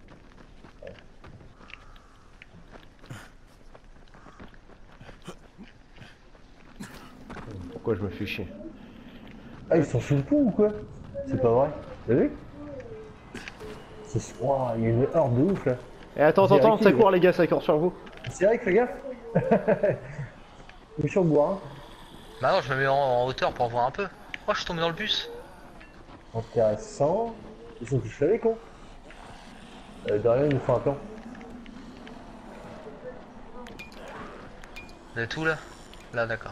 Pourquoi je me fais chier? Ah, ils sont sous le pont ou quoi? C'est pas vrai. T'as vu? C'est... Ouah, il y a une horde de ouf là. Eh attends, attends, J'ai attends, arrêté, ça ouais. court les gars, ça court sur vous. C'est vrai que fais gaffe. Je suis sur le bois. Hein. Bah non, je me mets en, en hauteur pour voir un peu. Oh, je suis tombé dans le bus. Intéressant. Ils sont tous là les cons. Euh, Dorian, il nous faut un plan. Vous êtes où là? Là, d'accord.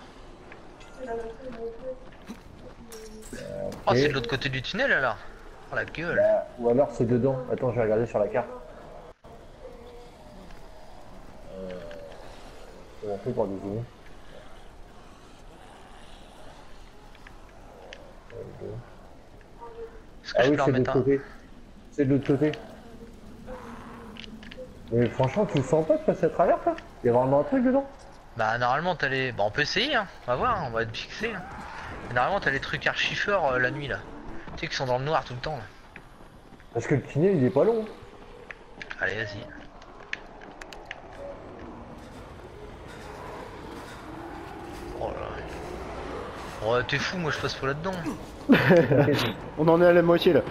Oh, c'est de l'autre côté du tunnel alors. Oh la gueule. Bah, ou alors c'est dedans. Attends, je vais regarder sur la carte. Euh... On fait pour désigner. Est-ce que Ah je oui, peux en c'est de mettre l'autre un? côté. C'est de l'autre côté. Mais franchement, tu le sens pas de passer à travers ça? Il y a vraiment un truc dedans? Bah normalement t'as les... Bah on peut essayer hein. On va voir, on va être fixé. Hein. Mais normalement t'as les trucs archi forts euh, la nuit là. Tu sais qu'ils sont dans le noir tout le temps là. Parce que le tunnel il est pas long. Allez vas-y. Oh là là. Oh t'es fou, moi je passe pas là-dedans. On en est à la moitié là.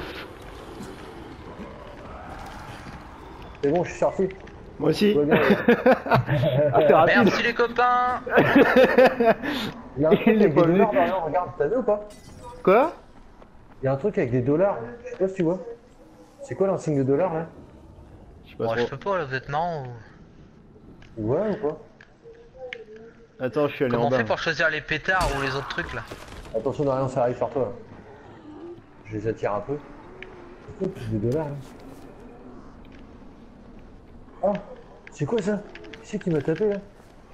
C'est bon, je suis sorti. Moi aussi. Tout va bien, ouais. Ah, c'est rapide. Merci les copains. Il y a un truc Il est avec pas des venu. dollars derrière, regarde, t'as vu ou pas? Quoi? Il y a un truc avec des dollars, je sais pas si tu vois. C'est quoi l'insigne de dollar là? Je sais pas Bon, trop. je peux pas là, vous êtes marrant ou... Ouais ou pas? Attends, je suis allé Comment en on bas. fait pour choisir les pétards ou les autres trucs là? Attention, Dorian, ça arrive sur toi. Je les attire un peu. C'est quoi des dollars là? Oh, c'est quoi ça? Qui c'est qui m'a tapé là?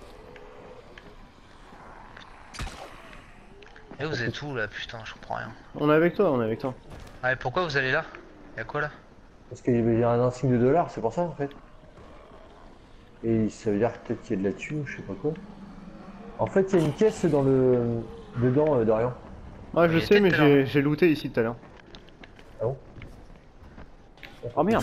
Et vous êtes où là, putain, je comprends rien. On est avec toi, on est avec toi. Ouais, pourquoi vous allez là? Y'a quoi là? Parce qu'il y a un insigne de dollar, c'est pour ça en fait. Et ça veut dire peut-être qu'il y a de la thune ou je sais pas quoi. En fait, il y a une caisse dans le... dedans, euh, Dorian. Ah, je Il sais, était mais tout à l'heure. j'ai j'ai looté ici tout à l'heure. Ah bon? Oh merde.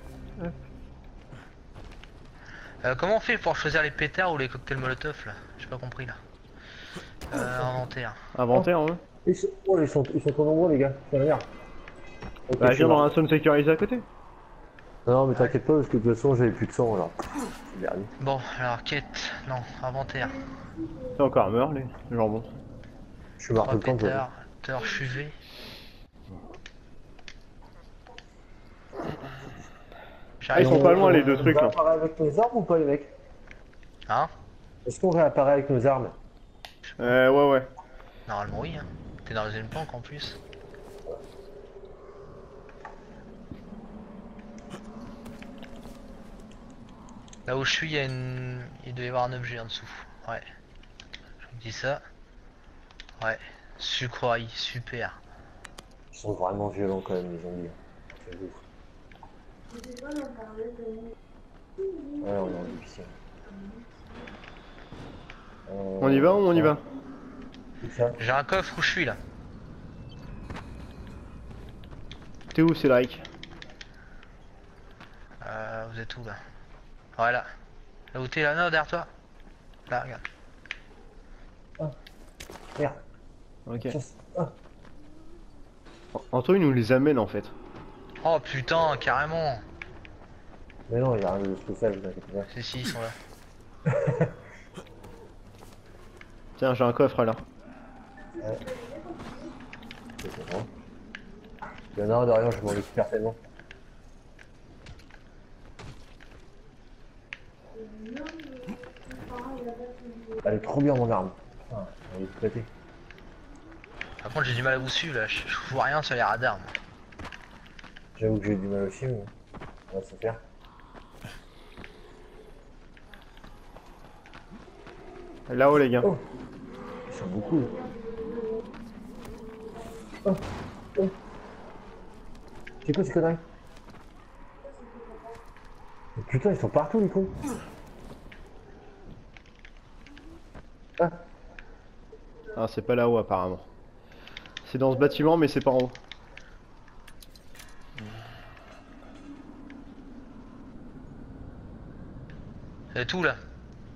Euh, comment on fait pour choisir les pétards ou les cocktails molotov là? J'ai pas compris là. Euh, inventaire. Inventaire, ouais. Ils sont, oh, ils sont, ils sont trop nombreux les gars, c'est la merde. Ok, Bah, je je suis viens dans mort. un zone sécurisé à côté. Non mais t'inquiète pas parce que de toute façon j'avais plus de sang alors. C'est dernier. Bon, alors quête, non, inventaire. C'est encore meurt les jambons. Je suis mort tout Trois le temps. toi. pétards, torche U V. Ah, ils sont pas loin les deux trucs On là. réapparaît avec nos armes ou pas les mecs? Hein? Est-ce qu'on réapparaît avec nos armes? Euh, ouais, ouais. Normalement oui, hein. T'es dans une banque en plus. Là où je suis, il y a une... il doit y avoir un objet en dessous. Ouais. Je vous dis ça. Ouais. Sucrerie, super. Ils sont vraiment violents quand même les zombies. C'est ouf. Ouais, on est en difficile. Euh, On y va ou on y va? c'est ça. J'ai un coffre où je suis là. T'es où, Cédric? Euh, vous êtes où là? Voilà. Là où t'es là, non, derrière toi. Là, regarde. Merde. Ok. Chasse. Ah. Antoine, il nous les amène en fait. Oh putain, carrément. Mais non, il y a rien de spécial, vous inquiétez pas. Si, si, ils sont là. Tiens, j'ai un coffre là. Ouais. C'est bon. Il y en a un derrière, je m'en récupère tellement. Elle est trop bien mon arme. Putain, elle est pétée. Par contre, j'ai du mal à vous suivre là. Je, je vois rien sur les radars. Moi. J'avoue que j'ai du mal aussi, mais on va se faire. Là-haut, les gars. Oh. Ils sont beaucoup. Oh. Oh. C'est quoi ces conneries? Mais putain, ils sont partout les cons. Ah. Ah, c'est pas là-haut apparemment. C'est dans ce bâtiment, mais c'est pas en haut. C'est tout là.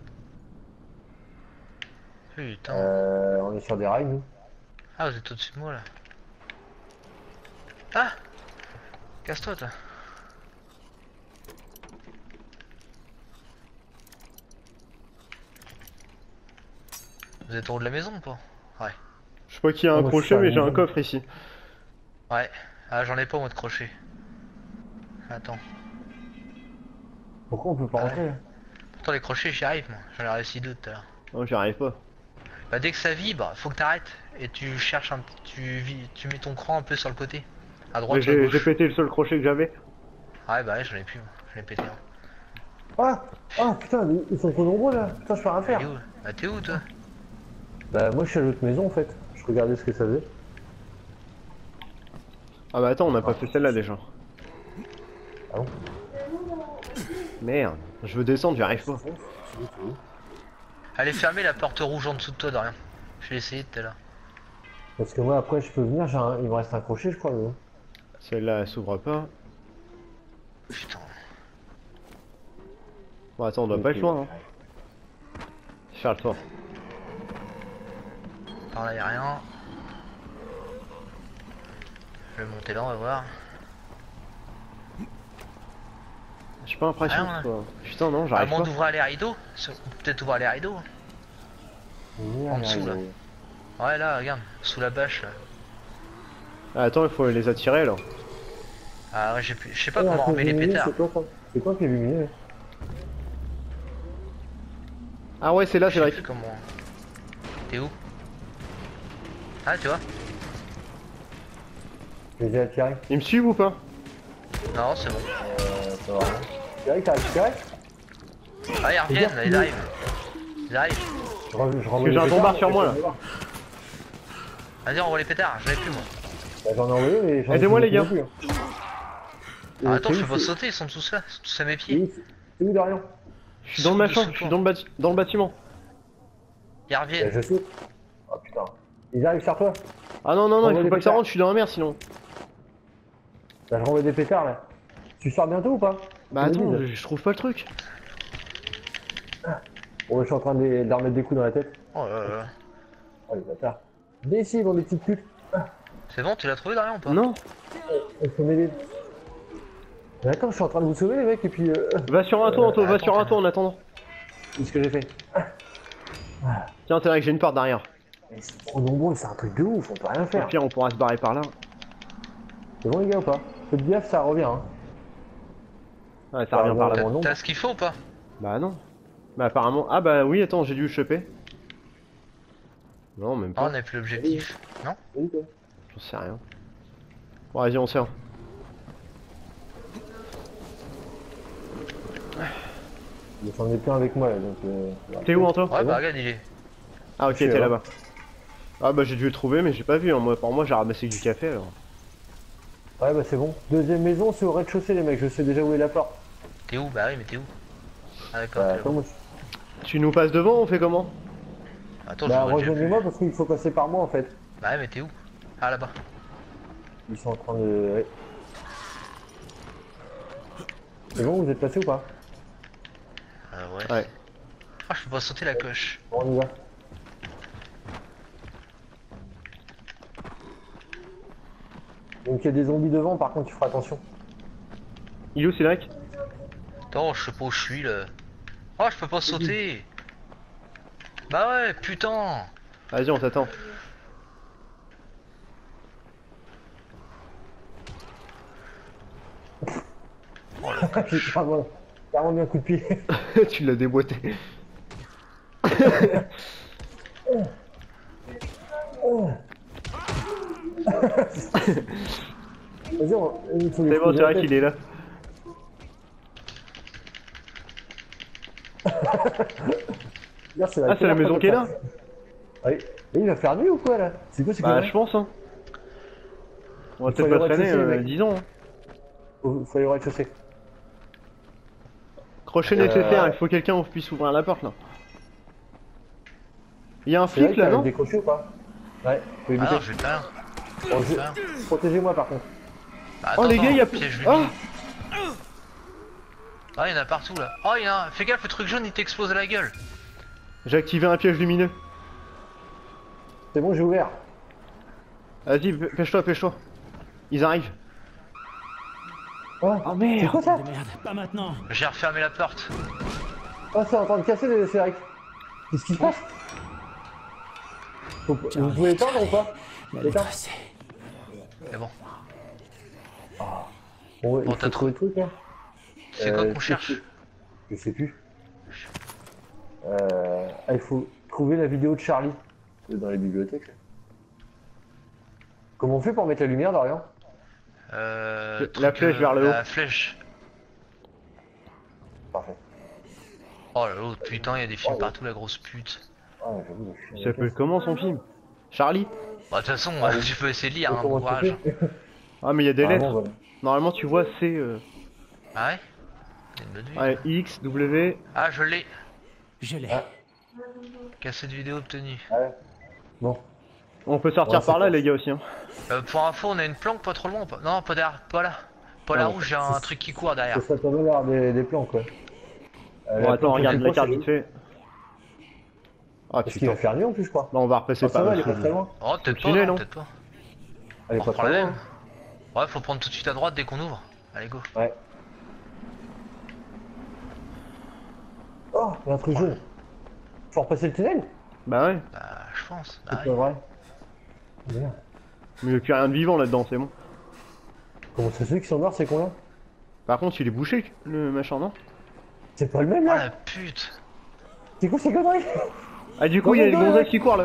Putain. Euh, on est sur des rails nous. Ah, vous êtes au-dessus de moi là. Ah! Casse-toi toi. Vous êtes en haut de la maison ou pas? Ouais. Je sais pas qui a un Ah, moi, je suis crochet, à mais la j'ai un maison. coffre ici. Ouais. Ah, j'en ai pas moi de crochet. Attends. Pourquoi on peut pas Ah rentrer ouais. là? Pourtant les crochets j'y arrive moi. J'en ai réussi deux tout à l'heure. Non, j'y arrive pas. Bah dès que ça vibre, faut que t'arrêtes. Et tu cherches un... Tu, vis... tu mets ton cran un peu sur le côté. À Mais droite ou à J'ai j'ai gauche. pété le seul crochet que j'avais. Ouais bah ouais, j'en ai plus moi. Je l'ai pété. Hein. Ah! Ah putain, ils- ils sont trop nombreux là. Putain, je peux rien T'es faire. où? Bah t'es où toi? Bah moi je suis à l'autre maison en fait. Je regardais ce que ça faisait. Ah bah attends, on a pas fait celle-là déjà. Ah bon? Merde, je veux descendre, j'y arrive pas. Allez fermer la porte rouge en dessous de toi, Dorian. Je vais essayer tout à l'heure. Parce que moi après je peux venir, j'ai un... il me reste un crochet je crois. Mais... Celle-là, elle s'ouvre pas. Putain. Bon, attends, on doit pas être loin. Hein. Faire le tour. Par là y'a rien. Je vais monter là, on va voir. J'ai pas l'impression Ah, quoi. Putain, non, À j'arrive moins pas. d'ouvrir les rideaux. Sur- Peut-être ouvrir les rideaux. Merde, En dessous, là. euh, Ouais là, regarde. Sous la bâche là. Ah, attends, il faut les attirer là. Ah ouais, j'ai pu... je sais pas oh, comment un on remet les lumineux, pétards. C'est quoi, ça C'est quoi qui est lumineux là? Ah ouais, c'est là, Je c'est sais vrai. plus comment. T'es où? Ah tu vois? Je les ai attirés. Ils me suivent ou pas? Non, c'est bon. Euh, ça va rien. Direct, t'as récupéré? Ah ils reviennent là, ils arrivent. Ils arrivent. Je, re- je Parce renvoie que j'ai les un pétards, bombard sur mais moi, je là. vais voir. Vas-y, on envoie les pétards, j'en ai plus moi. Bah, j'en ai envoyé mais j'en ai Aidez-moi, plus les gars. non plus, hein. Ah, Et attends, c'est je où, peux pas c'est- sauter, ils sont tous là, ils sont tous à mes C'est pieds. où, c'est où Dorian? Je suis dans le Sous- machin, sous je suis toi. dans le, bâti- dans le bâtiment. Ils Bah, reviennent. je saute. Oh putain. Ils arrivent sur toi. Ah non, non, non, Envoie il faut les pas que ça pétards. rentre, je suis dans la mer sinon. Bah, je renvoie des pétards là. Tu sors bientôt ou pas? Bah Tu me attends, dises. je trouve pas le truc. Bon, je suis en train de, les- de leur mettre des coups dans la tête. Oh là là. Oh les bâtards. Viens ici, bon des petites putes. C'est bon, tu l'as trouvé derrière ou pas? Non. Il faut m'aider. Mais attends, je suis en train de vous sauver les mecs et puis... Euh... Va sur un toit, Anto, va attends, sur un tiens. toit en attendant. C'est ce que j'ai fait. Tiens, t'es là que j'ai une porte derrière. Mais ils sont trop nombreux, c'est un truc de ouf, on peut rien Au faire. pire, on pourra se barrer par là. C'est bon les gars ou pas? Faites gaffe, ça revient hein. Ouais, ça Bah, revient bon, par là. bon. T'as non. t'as ce qu'il faut ou pas? Bah non. Bah apparemment. Ah bah oui, attends, j'ai dû le choper. Non, même Ah, on pas. n'a plus l'objectif. Non? Salut toi. J'en sais rien. Bon, vas-y, on sort. Mais j'en ai plein avec moi là donc... Euh... voilà. T'es où, Anto? Ouais, bon bah regarde, il est. Ah ok, Je suis t'es là. là-bas. Ah bah j'ai dû le trouver, mais j'ai pas vu. Hein. Moi, pour moi, j'ai ramassé du café alors. Ouais bah c'est bon. Deuxième maison, c'est au rez-de-chaussée les mecs, je sais déjà où est la porte. T'es où? Bah oui, mais t'es où? Ah d'accord, Bah, t'es attends, là. moi, Tu nous passes devant, on fait comment? Attends, bah je vois déjà plus. rejoignez-moi parce qu'il faut passer par moi en fait. Bah ouais, mais t'es où? Ah là-bas. Ils sont en train de... Ouais. C'est bon, vous êtes passé ou pas? Euh, ouais. Ouais. Ah, je peux pas sauter la coche. Bon, on y va. Donc il y a des zombies devant, par contre tu feras attention. Il est où, Silac? Attends, je sais pas où je suis là. Oh, je peux pas sauter. Bah ouais, putain. Vas-y, on t'attend. J'ai carrément carrément mis un coup de pied. Tu l'as déboîté. Vas-y, on... il faut les C'est bon, exploser c'est la vrai tête. qu'il est là. Regarde, Ah, c'est la maison qui est là? Oui. Et il va faire nuit ou quoi là? C'est quoi, c'est Bah, quoi je pense, hein. On va Il faut peut-être aller pas au traîner, rez-de-chaussée, euh, mec. disons. Hein. Faut, faut aller au rez-de-chaussée. Crochet Euh, nécessaire, il faut quelqu'un qui puisse ouvrir la porte là. Il y a un C'est vrai flic que là, t'as non? décroché ou pas? Ouais, faut Ah éviter. non, je vais te faire. Bon, je je- vais faire. Protégez-moi par contre. Bah, Oh attends, les gars, il y a attends, plus. piège Oh! lumineux. Ah, il y en a partout là. Oh, il y en a un. Fais gaffe, le truc jaune il t'explose à la gueule. J'ai activé un piège lumineux. C'est bon, j'ai ouvert. Vas-y, p- pêche-toi, pêche-toi. Ils arrivent. Oh, Oh c'est merde! quoi ça? Merde, pas maintenant! J'ai refermé la porte. Oh, c'est en train de casser les Cédric. Qu'est-ce qui se passe? Faut- Vous pouvez éteindre ou pas? La Éteins. lettre, c'est... C'est bon. Bon, il Bon, faut t'as trouver le truc hein. C'est quoi Euh, qu'on cherche? Je sais plus. Euh... Ah, il faut trouver la vidéo de Charlie. Dans les bibliothèques. là. Comment on fait pour mettre la lumière, Dorian? Euh, La truc, flèche euh, vers le haut. La flèche. Parfait. Oh là là, putain, il y a des films Oh, partout, la grosse pute. Ah, j'avoue, je suis Il s'appelle comment son film? Charlie? Bah, de toute façon, Ah oui. tu peux essayer de lire, hein, Comment bon tu courage. fais? Ah, mais il y a des Ah, lettres. bon, voilà. Normalement, tu vois, c'est. Euh... Ah ouais? C'est une bonne vue. Ouais, X, W. Ah, je l'ai. Je l'ai. Ah. Cassette vidéo obtenue. Ah ouais. Bon. On peut sortir Ouais, par c'est là, pas- les gars aussi. Hein. Euh, pour info, on a une planque pas trop loin. Pas... Non, pas derrière, pas là. Pas là Ah, où j'ai un c'est- truc qui court derrière. Ça serait pas mal d'avoir des, des plans, quoi. Euh, Bon, la attends, plante regarde de la poche, carte elle est vite fait. Ah, Parce qu'il va putain. faire nuit en plus, je crois. Bah, on va repasser Ah, ça par va, là. elle est pas très loin. Oh, peut-être Au pas, tunnel, non, hein. peut-être pas. Elle est Pas pas de très loin. problème. Ouais, faut prendre tout de suite à droite dès qu'on ouvre. Allez, go. Ouais. Oh, il y a un truc jaune. Faut repasser le tunnel? Bah ouais. Bah, je pense. C'est Bah, pas oui. vrai. Merde. Mais il n'y a plus rien de vivant là-dedans, c'est bon. Comment ça se fait qu'ils sont morts ces cons-là? Par contre, il est bouché, le machin, non? C'est pas le même Oh là? la pute. C'est quoi ces conneries? Ah, du coup, il y a Ouais, une ouais, gonzesse ouais. qui court là.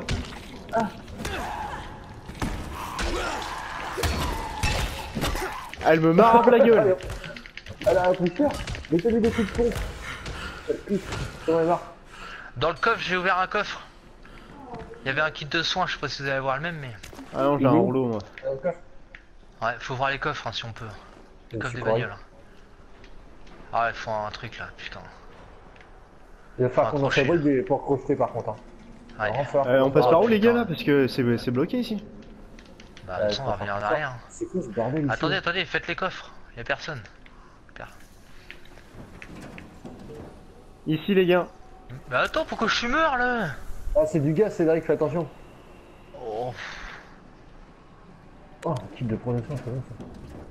Elle me marre la gueule. Elle a un truc faire. Mettez-lui des coups de pompe. J'en ai marre. Dans le coffre, j'ai ouvert un coffre. Il y avait un kit de soins, je sais pas si vous allez voir le même, mais. Ah non, j'ai Il un est où rouleau moi. Encore. Ouais, faut voir les coffres hein, si on peut. Les Je coffres suis des correct. bagnoles. Ah, il faut un truc là, putain. Il va falloir qu'on en Accroché. fabrique des pour crocheter par contre. Hein. Ouais. Vraiment falloir Euh, qu'on on passe en par où fabrique. les gars là? Parce que c'est c'est bloqué ici. Bah, de Euh, toute façon, on va pas revenir en forcément. arrière. C'est quoi ce bordel ici? Attendez, attendez, faites les coffres. Y a personne. Ici les gars. Mais attends, pourquoi je suis mort là? Ah, c'est du gaz, Cédric, fais attention. Oh, Oh, un kit de protection, c'est bon ça.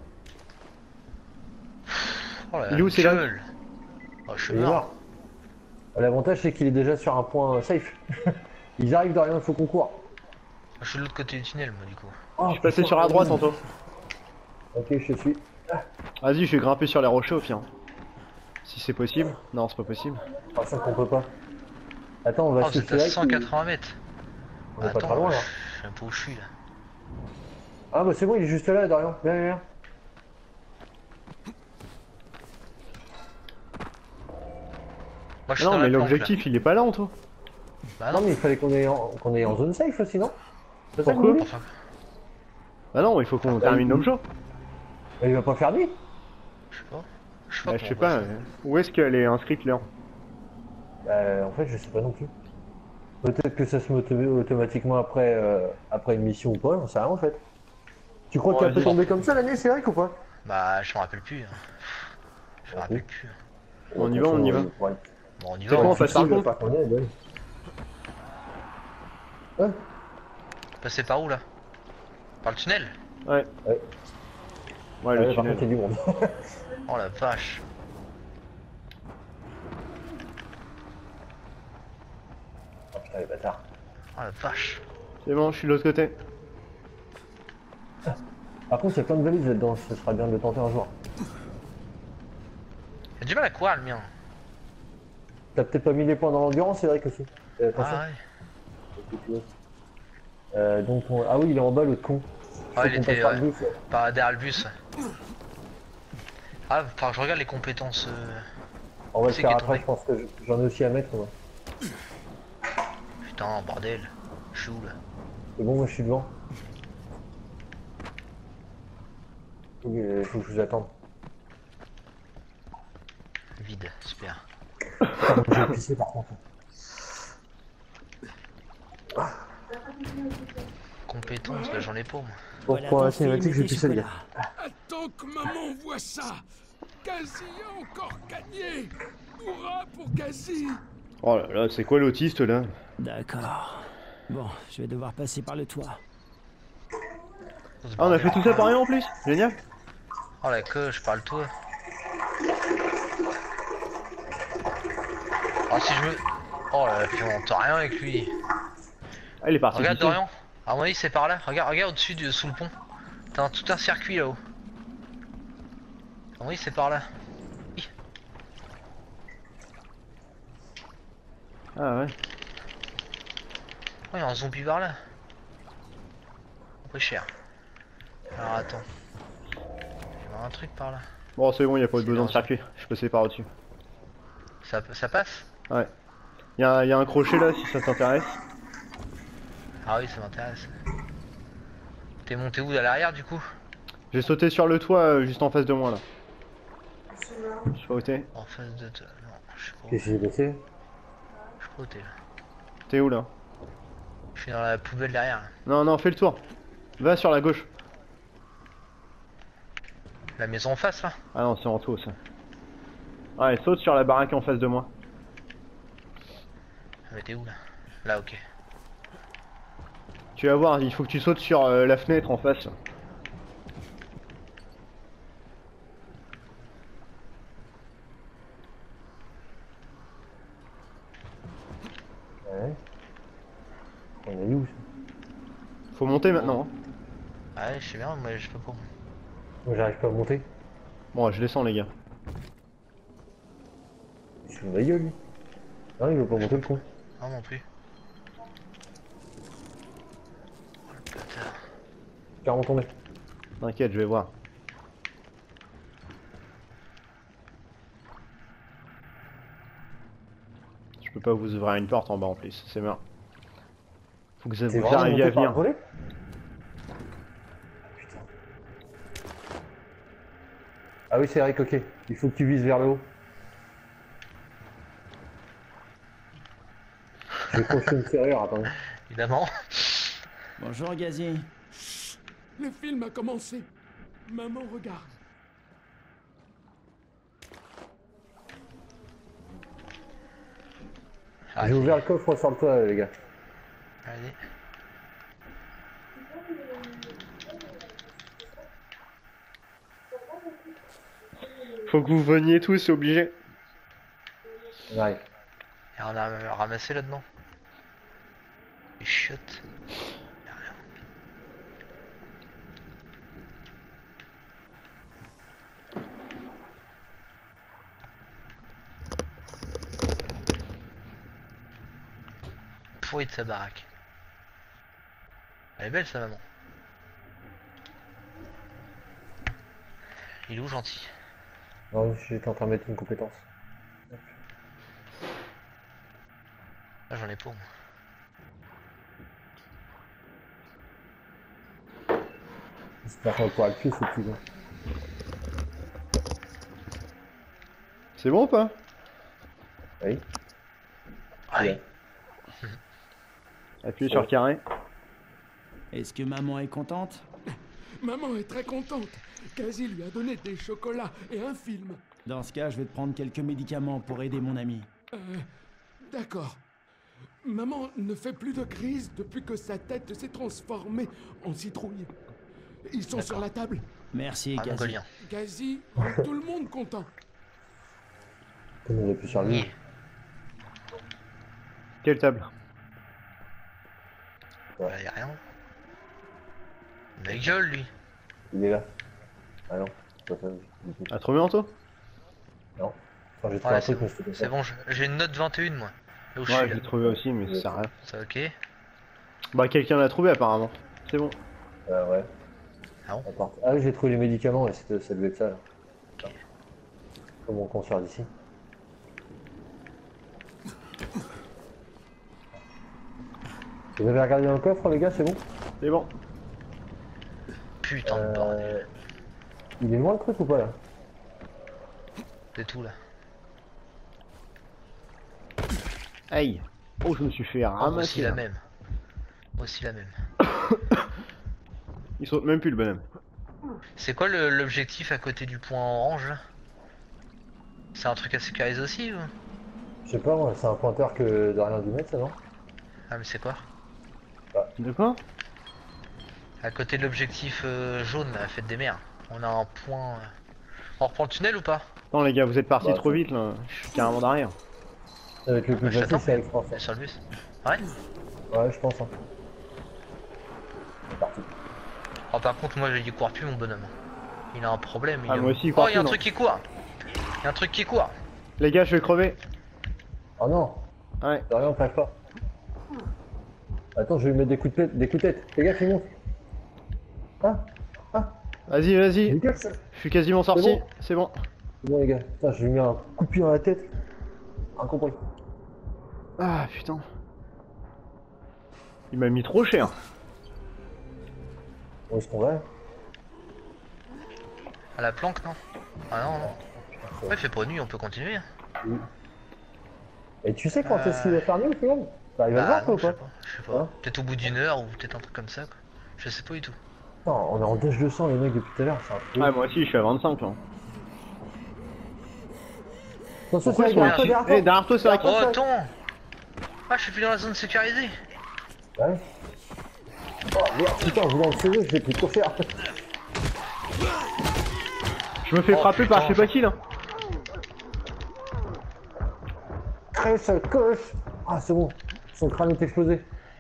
oh la Il est où, c'est là gueule. Oh, je suis Il est mort. mort. L'avantage, c'est qu'il est déjà sur un point safe. Ils arrivent de rien, il faut qu'on court. Je suis de l'autre côté du tunnel, moi, du coup. Oh, Je suis passé sur la droite, Anto. Ok, je te suis. Vas-y, je vais grimper sur les rochers au pire. Si c'est possible. Non, c'est pas possible. Attention qu'on peut pas. Attends, on va Oh, vous se êtes à cent quatre-vingts mètres. On est pas Attends, très loin là. je sais un peu où je suis là. Ah bah c'est bon, il est juste là, Dorian. Viens, viens, viens. Moi, je suis Non, dans mais la planque, l'objectif il est pas là, Anto. là. Bah Non non, mais il fallait qu'on ait, en... qu'on ait en zone safe aussi, non? C'est ça que Pourquoi vous voulez? enfin, Bah non, il faut qu'on Ah, termine il- notre show. Mais il va pas faire nuit. je sais pas. Je sais pas. Bah, je sais comment on pas. va faire. euh, Où est-ce qu'elle est inscrite l'heure? Bah en fait je sais pas non plus. Peut-être que ça se met auto- automatiquement après, euh, après une mission ou pas, on sait rien en fait. Tu crois Oh, qu'elle peut vas-y. tomber comme ça la nuit, c'est vrai ou pas? Bah, je me rappelle plus. hein. Je me Ok. rappelle plus. On y va, on y va. Ouais. Bon, on y C'est va. quoi, on on fait passe par Il va contre pas qu'on est, ouais. Ouais. passer par où là? Par le tunnel? Ouais. Ouais. Ouais, Ah le ouais, par contre, il y tunnel. a du monde. Oh la vache. Oh putain, les bâtards. Oh la vache. C'est bon, je suis de l'autre côté. Par contre, il y a plein de valises là-dedans, ce sera bien de le tenter un jour. Y'a du mal à courir le mien. T'as peut-être pas mis les points dans l'endurance, c'est vrai que si. Euh, attention. Ah ouais. Euh, donc on... Ah oui, il est en bas, l'autre con. Ah, Faut il qu'on était passe par ouais, le bus, ouais. par derrière le bus. Ah, faut que je regarde les compétences. euh, On va le C'est faire qui est après, tombé. je pense que je- j'en ai aussi à mettre. Moi. Putain, bordel. Je suis où là? C'est bon, moi je suis devant. Faut que, faut que je vous attende. Vide, super. Putain, j'ai pissé par contre. Compétences, bah j'en ai pas moi. Bon, pour la cinématique, je vais pisser les gars. Attends que maman voit ça. Gazi a encore gagné. Hurrah pour Gazi. Oh là là, c'est quoi l'autiste là? D'accord. Bon, je vais devoir passer par le toit. Ah, on a fait tout ça par rien en plus? Génial. Oh la queue, je parle toi. Oh si je me... Oh là, puis on entend rien avec lui. Ah, il est parti. Regarde tout seul. Dorian. À mon avis c'est par là. Regarde, regarde au-dessus, du- sous le pont. T'as un- tout un circuit là-haut. À mon avis c'est par là. Hi. Ah ouais. Oh, il y a un zombie par là. Pas cher. Alors attends. Il y a un truc par là. Bon, c'est bon, il y a pas eu C'est besoin de bon. circuit. Je suis passé par au-dessus. Ça, ça passe? Ouais. Il y, a- y a un crochet là si ça t'intéresse. Ah oui, ça m'intéresse. T'es monté où à l'arrière du coup? J'ai sauté sur le toit euh, juste en face de moi là. Je sais pas où t'es. En face de toi. Non, je sais pas où. Qu'est-ce qui s'est passé? Je sais pas où t'es là. T'es où là? Je suis dans la poubelle derrière là. Non, non, fais le tour. Va sur la gauche. La maison en face là? Ah non, c'est en tout ça. Ouais, saute sur la baraque en face de moi. Mais t'es où là? Là, ok. Tu vas voir, il faut que tu sautes sur euh, la fenêtre en face. Ouais. On est où ça? Faut monter maintenant. Hein. Ouais, je sais bien, mais je peux pas. Moi j'arrive pas à monter. Bon, je descends les gars. Il se fout de ma gueule lui. Non, il veut pas monter le con. Non, non plus. Oh le bâtard. Carrément tombé. T'inquiète, je vais voir. Je peux pas vous ouvrir une porte en bas en plus, c'est mort. Faut que ça C'est vous vraiment arriviez à monté par le venir. volet? Putain. Ah oui, c'est vrai, ok. Il faut que tu vises vers le haut. Je vais construire une serrure, attends. Évidemment. Bonjour, Gazier. Le film a commencé. Maman regarde. Ah, J'ai ouvert le coffre sur le toit, les gars. Allez. Faut que vous veniez tous, c'est obligé. Ouais. Et on a ramassé là-dedans. Les chiottes. Y'a rien. Pourri de sa baraque. Elle est belle sa maman. Il est où gentil? Non, j'étais en train de mettre une compétence. Là j'en ai pas moi. J'espère qu'on va pouvoir le tuer, ce plus. C'est bon ou pas? Oui. Ouais. Appuyez sur carré. Est-ce que maman est contente? Maman est très contente. Gazi lui a donné des chocolats et un film. Dans ce cas, je vais te prendre quelques médicaments pour aider mon ami. Euh, d'accord. Maman ne fait plus de crise depuis que sa tête s'est transformée en citrouille. Ils sont sur la table. Merci, Un Gazi. mongolien. Gazi rend tout le monde content. Comme on appuie sur lui. Yeah. Quelle table? Bah y'a rien. Mec gueule lui. Il est là. Ah non, c'est pas ça. du tout. Ah, trop bien, toi? Non. Enfin, j'ai trouvé Ouais, un c'est truc, mais c'était pas C'est ça. bon, je- j'ai une note vingt et un moi. Là où je Ouais, suis je là. l'ai trouvé aussi, mais ça sert à rien. Ça ok? Bah, quelqu'un l'a trouvé apparemment. C'est bon. Euh, ouais. Ah bon? Attends. Ah oui, j'ai trouvé les médicaments, et c'était- ça devait être ça là. Comment qu'on sort d'ici? Vous avez regardé dans le coffre, les gars, c'est bon? C'est bon. Putain de bordel. Euh... Il est loin le truc ou pas là? C'est tout là. Aïe. Oh, je me suis fait Ah, moi ramasser. aussi la là. même. Moi aussi la même. Il saute même plus le bonhomme. C'est quoi le- l'objectif à côté du point orange là? C'est un truc à sécuriser aussi ou? Je sais pas, moi, c'est un pointeur que de rien du mettre, ça non? Ah mais c'est quoi? De quoi? À côté de l'objectif euh, jaune là, faites des mers. On a un point... euh, On reprend le tunnel ou pas? Non, les gars, vous êtes partis Bah, trop c'est- vite là. Je suis carrément derrière. Avec le plus Bah, facile, j'attends. c'est avec France. On est sur le bus. Ouais. Ouais, je pense. Hein. C'est parti. Oh par contre moi il court plus mon bonhomme. Il a un problème. Il Ah, est- moi aussi, il court Oh il y a un plus, truc qui court. Il y a un truc qui court. Les gars, je vais crever. Oh non, Ouais. de rien, on crache pas. Attends, je vais lui mettre des coups de tête, des coups de tête. Fais gaffe, il monte. Ah, ah, Vas-y, vas-y. les gars, ça- Je suis quasiment sorti. bon C'est bon. c'est bon, les gars. Putain, je lui ai mis un coup de pied dans la tête. Incompris. Ah, putain. Il m'a mis trop cher. Où est-ce qu'on va? À la planque non? Ah non non. Ouais il fait pas nuit, on peut continuer. hein. Et tu sais quand Euh. est-ce qu'il va faire nuit au final? T'arrives à le Bah voir toi non, ou je sais pas? pas. Je sais pas. Hein Peut-être au bout d'une heure ou peut-être un truc comme ça quoi. Je sais pas du tout. Non, on est en dèche de sang les mecs depuis tout à l'heure, c'est un peu. Ouais, moi aussi, je suis à vingt-cinq là. Attention, Pourquoi c'est ils sont derrière toi, ici? derrière Eh, toi. derrière toi, c'est la Oh ça- attends. Ah je suis plus dans la zone sécurisée. Ouais. Oh merde, putain, vous l'en savez, je l'ai pris trop cher. Je me fais Oh, frapper par je sais putain. pas qui là. Crève, ça coche. Ah, c'est bon, son crâne est explosé.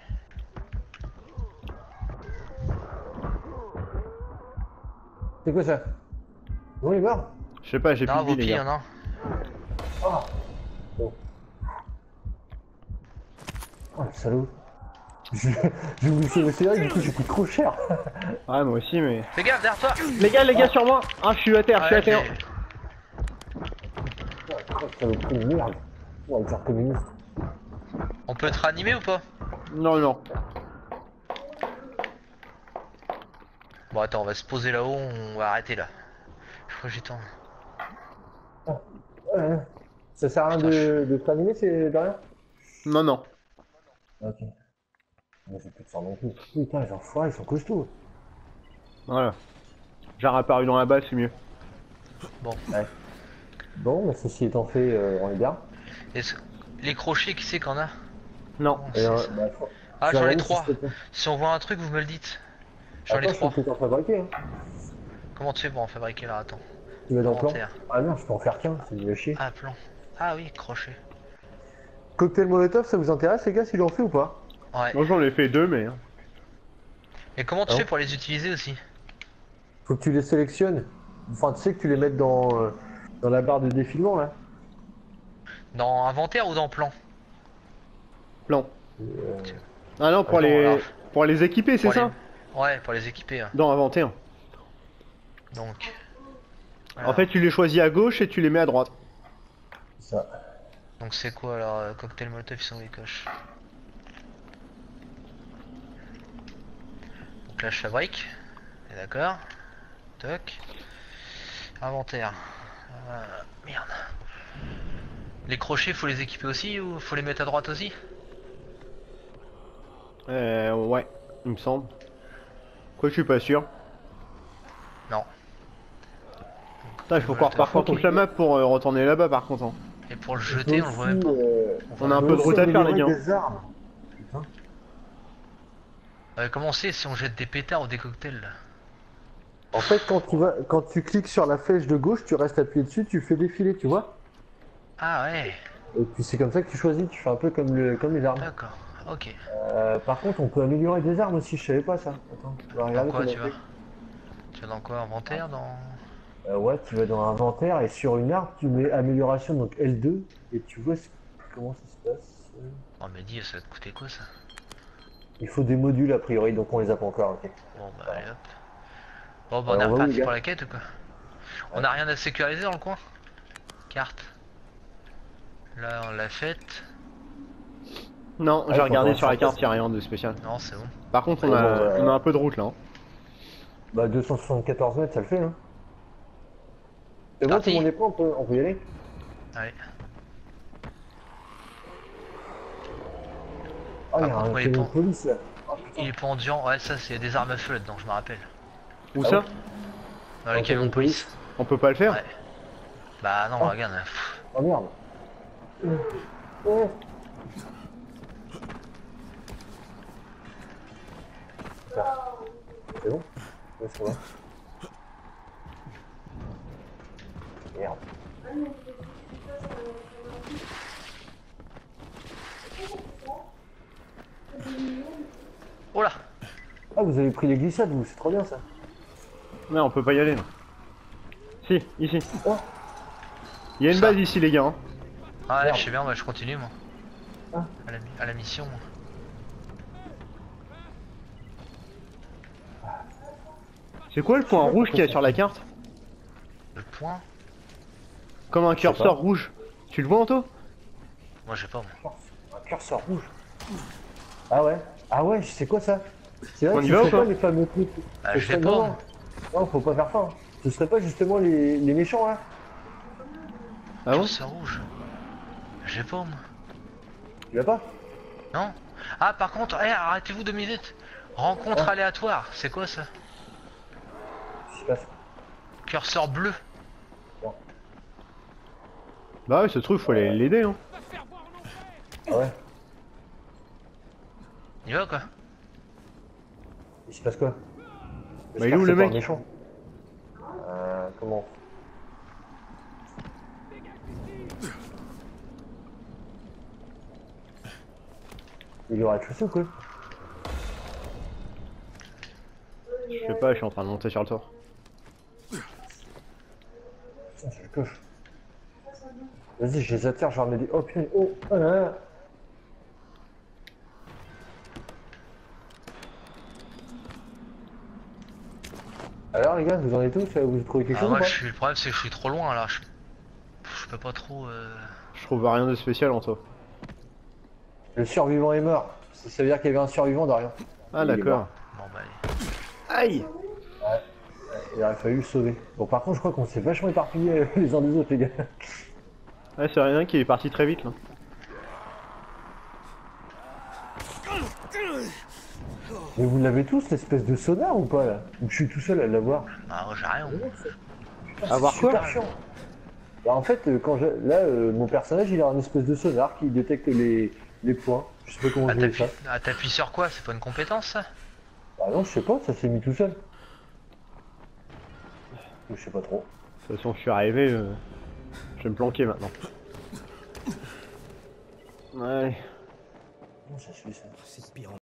C'est quoi ça? Bon, il est mort? Je sais pas, j'ai plus Non de vie vos les pieds gars. non. Ah. Bon. Oh, le salaud. Je- J'ai oublié le C A, du coup j'ai pris trop cher. Ouais, moi aussi, mais. Fais gaffe derrière toi. Les gars, les gars, sur moi. Ah, je suis à terre, je suis à Ouais, terre. j'ai- Ça me pris une merde. Ouais, le genre communiste. On peut te ranimer ou pas? Non, non. Bon attends on va se poser là-haut, on va arrêter là. Je crois que j'ai temps. Ouais. Ça sert à rien de, de t'animer, c'est de rien? Non, non. Ok. Mais j'ai plus de sang non plus. Putain, les enfoirés, ils sont costauds. Voilà. J'ai réapparu dans la base, c'est mieux. Bon. Ouais. Bon, mais ceci étant fait, euh, on est bien. Est-ce les crochets, qui c'est qu'on a? Non. Bon, Et, c'est euh, ça. bah, faut- Ah, tu vas j'en ai regarder trois. si c'est- Si on voit un truc, vous me le dites. J'en ai Attends, je trois. peux peut-être en fabriquer. Hein. Comment tu fais pour en fabriquer là? Attends. Tu vas dans plan. Inventaire. Ah non, je peux en faire qu'un, c'est nul à chier. Ah, plan. Ah oui, crochet. Cocktail Molotov, ça vous intéresse les gars si j'en fais ou pas? Ouais. Moi j'en ai fait deux, mais. Et comment tu Ah fais bon pour les utiliser aussi? Faut que tu les sélectionnes. Enfin, tu sais que tu les mettes dans, euh, dans la barre de défilement là. Dans inventaire ou dans plan? Plan. Euh, Ah non, pour Attends, les. alors. Pour les équiper, c'est Pour ça les- Ouais, pour les équiper. hein. Dans inventaire. Donc. En fait, tu les choisis à gauche et tu les mets à droite. ça. Donc c'est quoi alors? euh, Cocktail Molotov, ils sont les coches. Donc là, je fabrique. Et d'accord. Toc. Inventaire. Euh, merde. Les crochets, faut les équiper aussi ou faut les mettre à droite aussi? Euh, ouais, il me semble. Quoi, je suis pas sûr. Non. Putain, il faut qu'on reparte contre la map pour euh, retourner là-bas par contre. Hein. Et pour le jeter, on le voit même pas. Euh, On a un peut peu de aussi route à faire, les améliorer gars. des armes. Putain. Euh, comment on sait si on jette des pétards ou des cocktails là? En fait, quand tu vas, quand tu cliques sur la flèche de gauche, tu restes appuyé dessus, tu fais défiler, tu vois. Ah ouais, Et puis c'est comme ça que tu choisis, tu fais un peu comme, le, comme les armes. d'accord, ok. Euh, par contre, on peut améliorer des armes aussi, je savais pas ça. Attends, tu vas Dans regarder quoi comment tu on vas? fait. Tu vas dans quoi? Inventaire? Dans... Euh, ouais, tu vas dans inventaire et sur une arme, tu mets amélioration, donc L deux, et tu vois ce- comment ça se passe. Oh mais dis, ça va te coûter quoi ça? Il faut des modules a priori, donc on les a pas encore, ok. Bon bah allez hop. Bon bah on Alors, est on va où, reparti les gars pour la quête ou quoi? On a rien à sécuriser dans le coin? Carte. Là on l'a faite. Non, Ouais, j'ai faut regardé voir sur la ça. carte, y'a rien de spécial. Non c'est bon. Par contre, on Ouais, a, bon, bah, on a un peu de route là. Hein. Bah deux cent soixante-quatorze mètres, ça le fait, hein. C'est bon, tout Parti. le monde est prêt, on peut, on peut y aller. Allez. Ah, il y a Par contre, un moi, il est camion de pas- police là. Oh, putain. Il est pendiant, ouais ça c'est des armes à feu là-dedans, je me rappelle. Où Ah ça ouais Dans Un les camions de police. On peut pas le faire Ouais. Bah non Oh. regarde. pff. Oh merde. Oh. C'est bon? Ouais, ça va. Merde. Oh là. Ah, vous avez pris les glissades, vous, c'est trop bien ça. Non, on peut pas y aller. Non. Si, ici. Oh. Il y a une Ça. base ici, les gars. Hein. Ah ouais, Merde. je sais bien, bah, je continue moi. Ah. À, la, à la mission moi. C'est quoi le point rouge qu'il y a sur la carte? Le point? Comme un sais pas. curseur rouge. Tu le vois, Anto? Moi j'ai pas moi. Un curseur rouge. Ah ouais? Ah ouais, c'est quoi ça? C'est là On que y ce va ou serait pas pas les fameux trucs. Bah, Ce je serait vais pas, non. moi. Non, faut pas faire ça. hein. Ce serait pas justement les, les méchants là? Ah bon? C'est rouge. J'ai pas moi. Tu l'as pas? Non? Ah par contre, eh, arrêtez-vous deux minutes. Rencontre Ah. aléatoire, c'est quoi ça? Qu'est-ce qui se passe? Curseur bleu. Bah ouais, ce truc, faut aller l'aider. Hein. Ah ouais? Il va quoi? Il se passe quoi? Bah, il est où, J'espère que le c'est pas mec? un méchant. Euh, comment? Il y aura de chaussée ou quoi? Je sais pas, je suis en train de monter sur le toit. Putain, je le coche. Vas-y, je les attire, je leur mets des... Oh putain, oh, oh là là. Alors les gars, vous en êtes tous? Vous avez trouvé quelque Ah chose ou moi pas? je suis. Le problème c'est que je suis trop loin là. Je, je peux pas trop. Euh... Je trouve rien de spécial en toi. Le survivant est mort. Ça, ça veut dire qu'il y avait un survivant derrière. Ah Il est d'accord. mort. Bon bah allez. Aïe! Il aurait fallu le sauver. Bon par contre je crois qu'on s'est vachement éparpillés euh, les uns des autres les gars. Ouais, c'est rien qui est parti très vite là. Mais vous l'avez tous l'espèce de sonar ou pas là? Ou je suis tout seul à l'avoir? Ah moi j'ai rien. moi. Putain, Avoir c'est quoi? super chiant. Bah, en fait, euh, quand je... là, euh, mon personnage, il a un espèce de sonar qui détecte les, les points. Je sais pas comment Ah, je vais t'appuies ça. ah, t'appuies sur quoi? C'est pas une compétence ça? Bah non, je sais pas, ça s'est mis tout seul. Je sais pas trop. De toute façon, je suis arrivé, euh, je vais me planquer maintenant. Ouais. Comment ça se fait ça? C'est pire.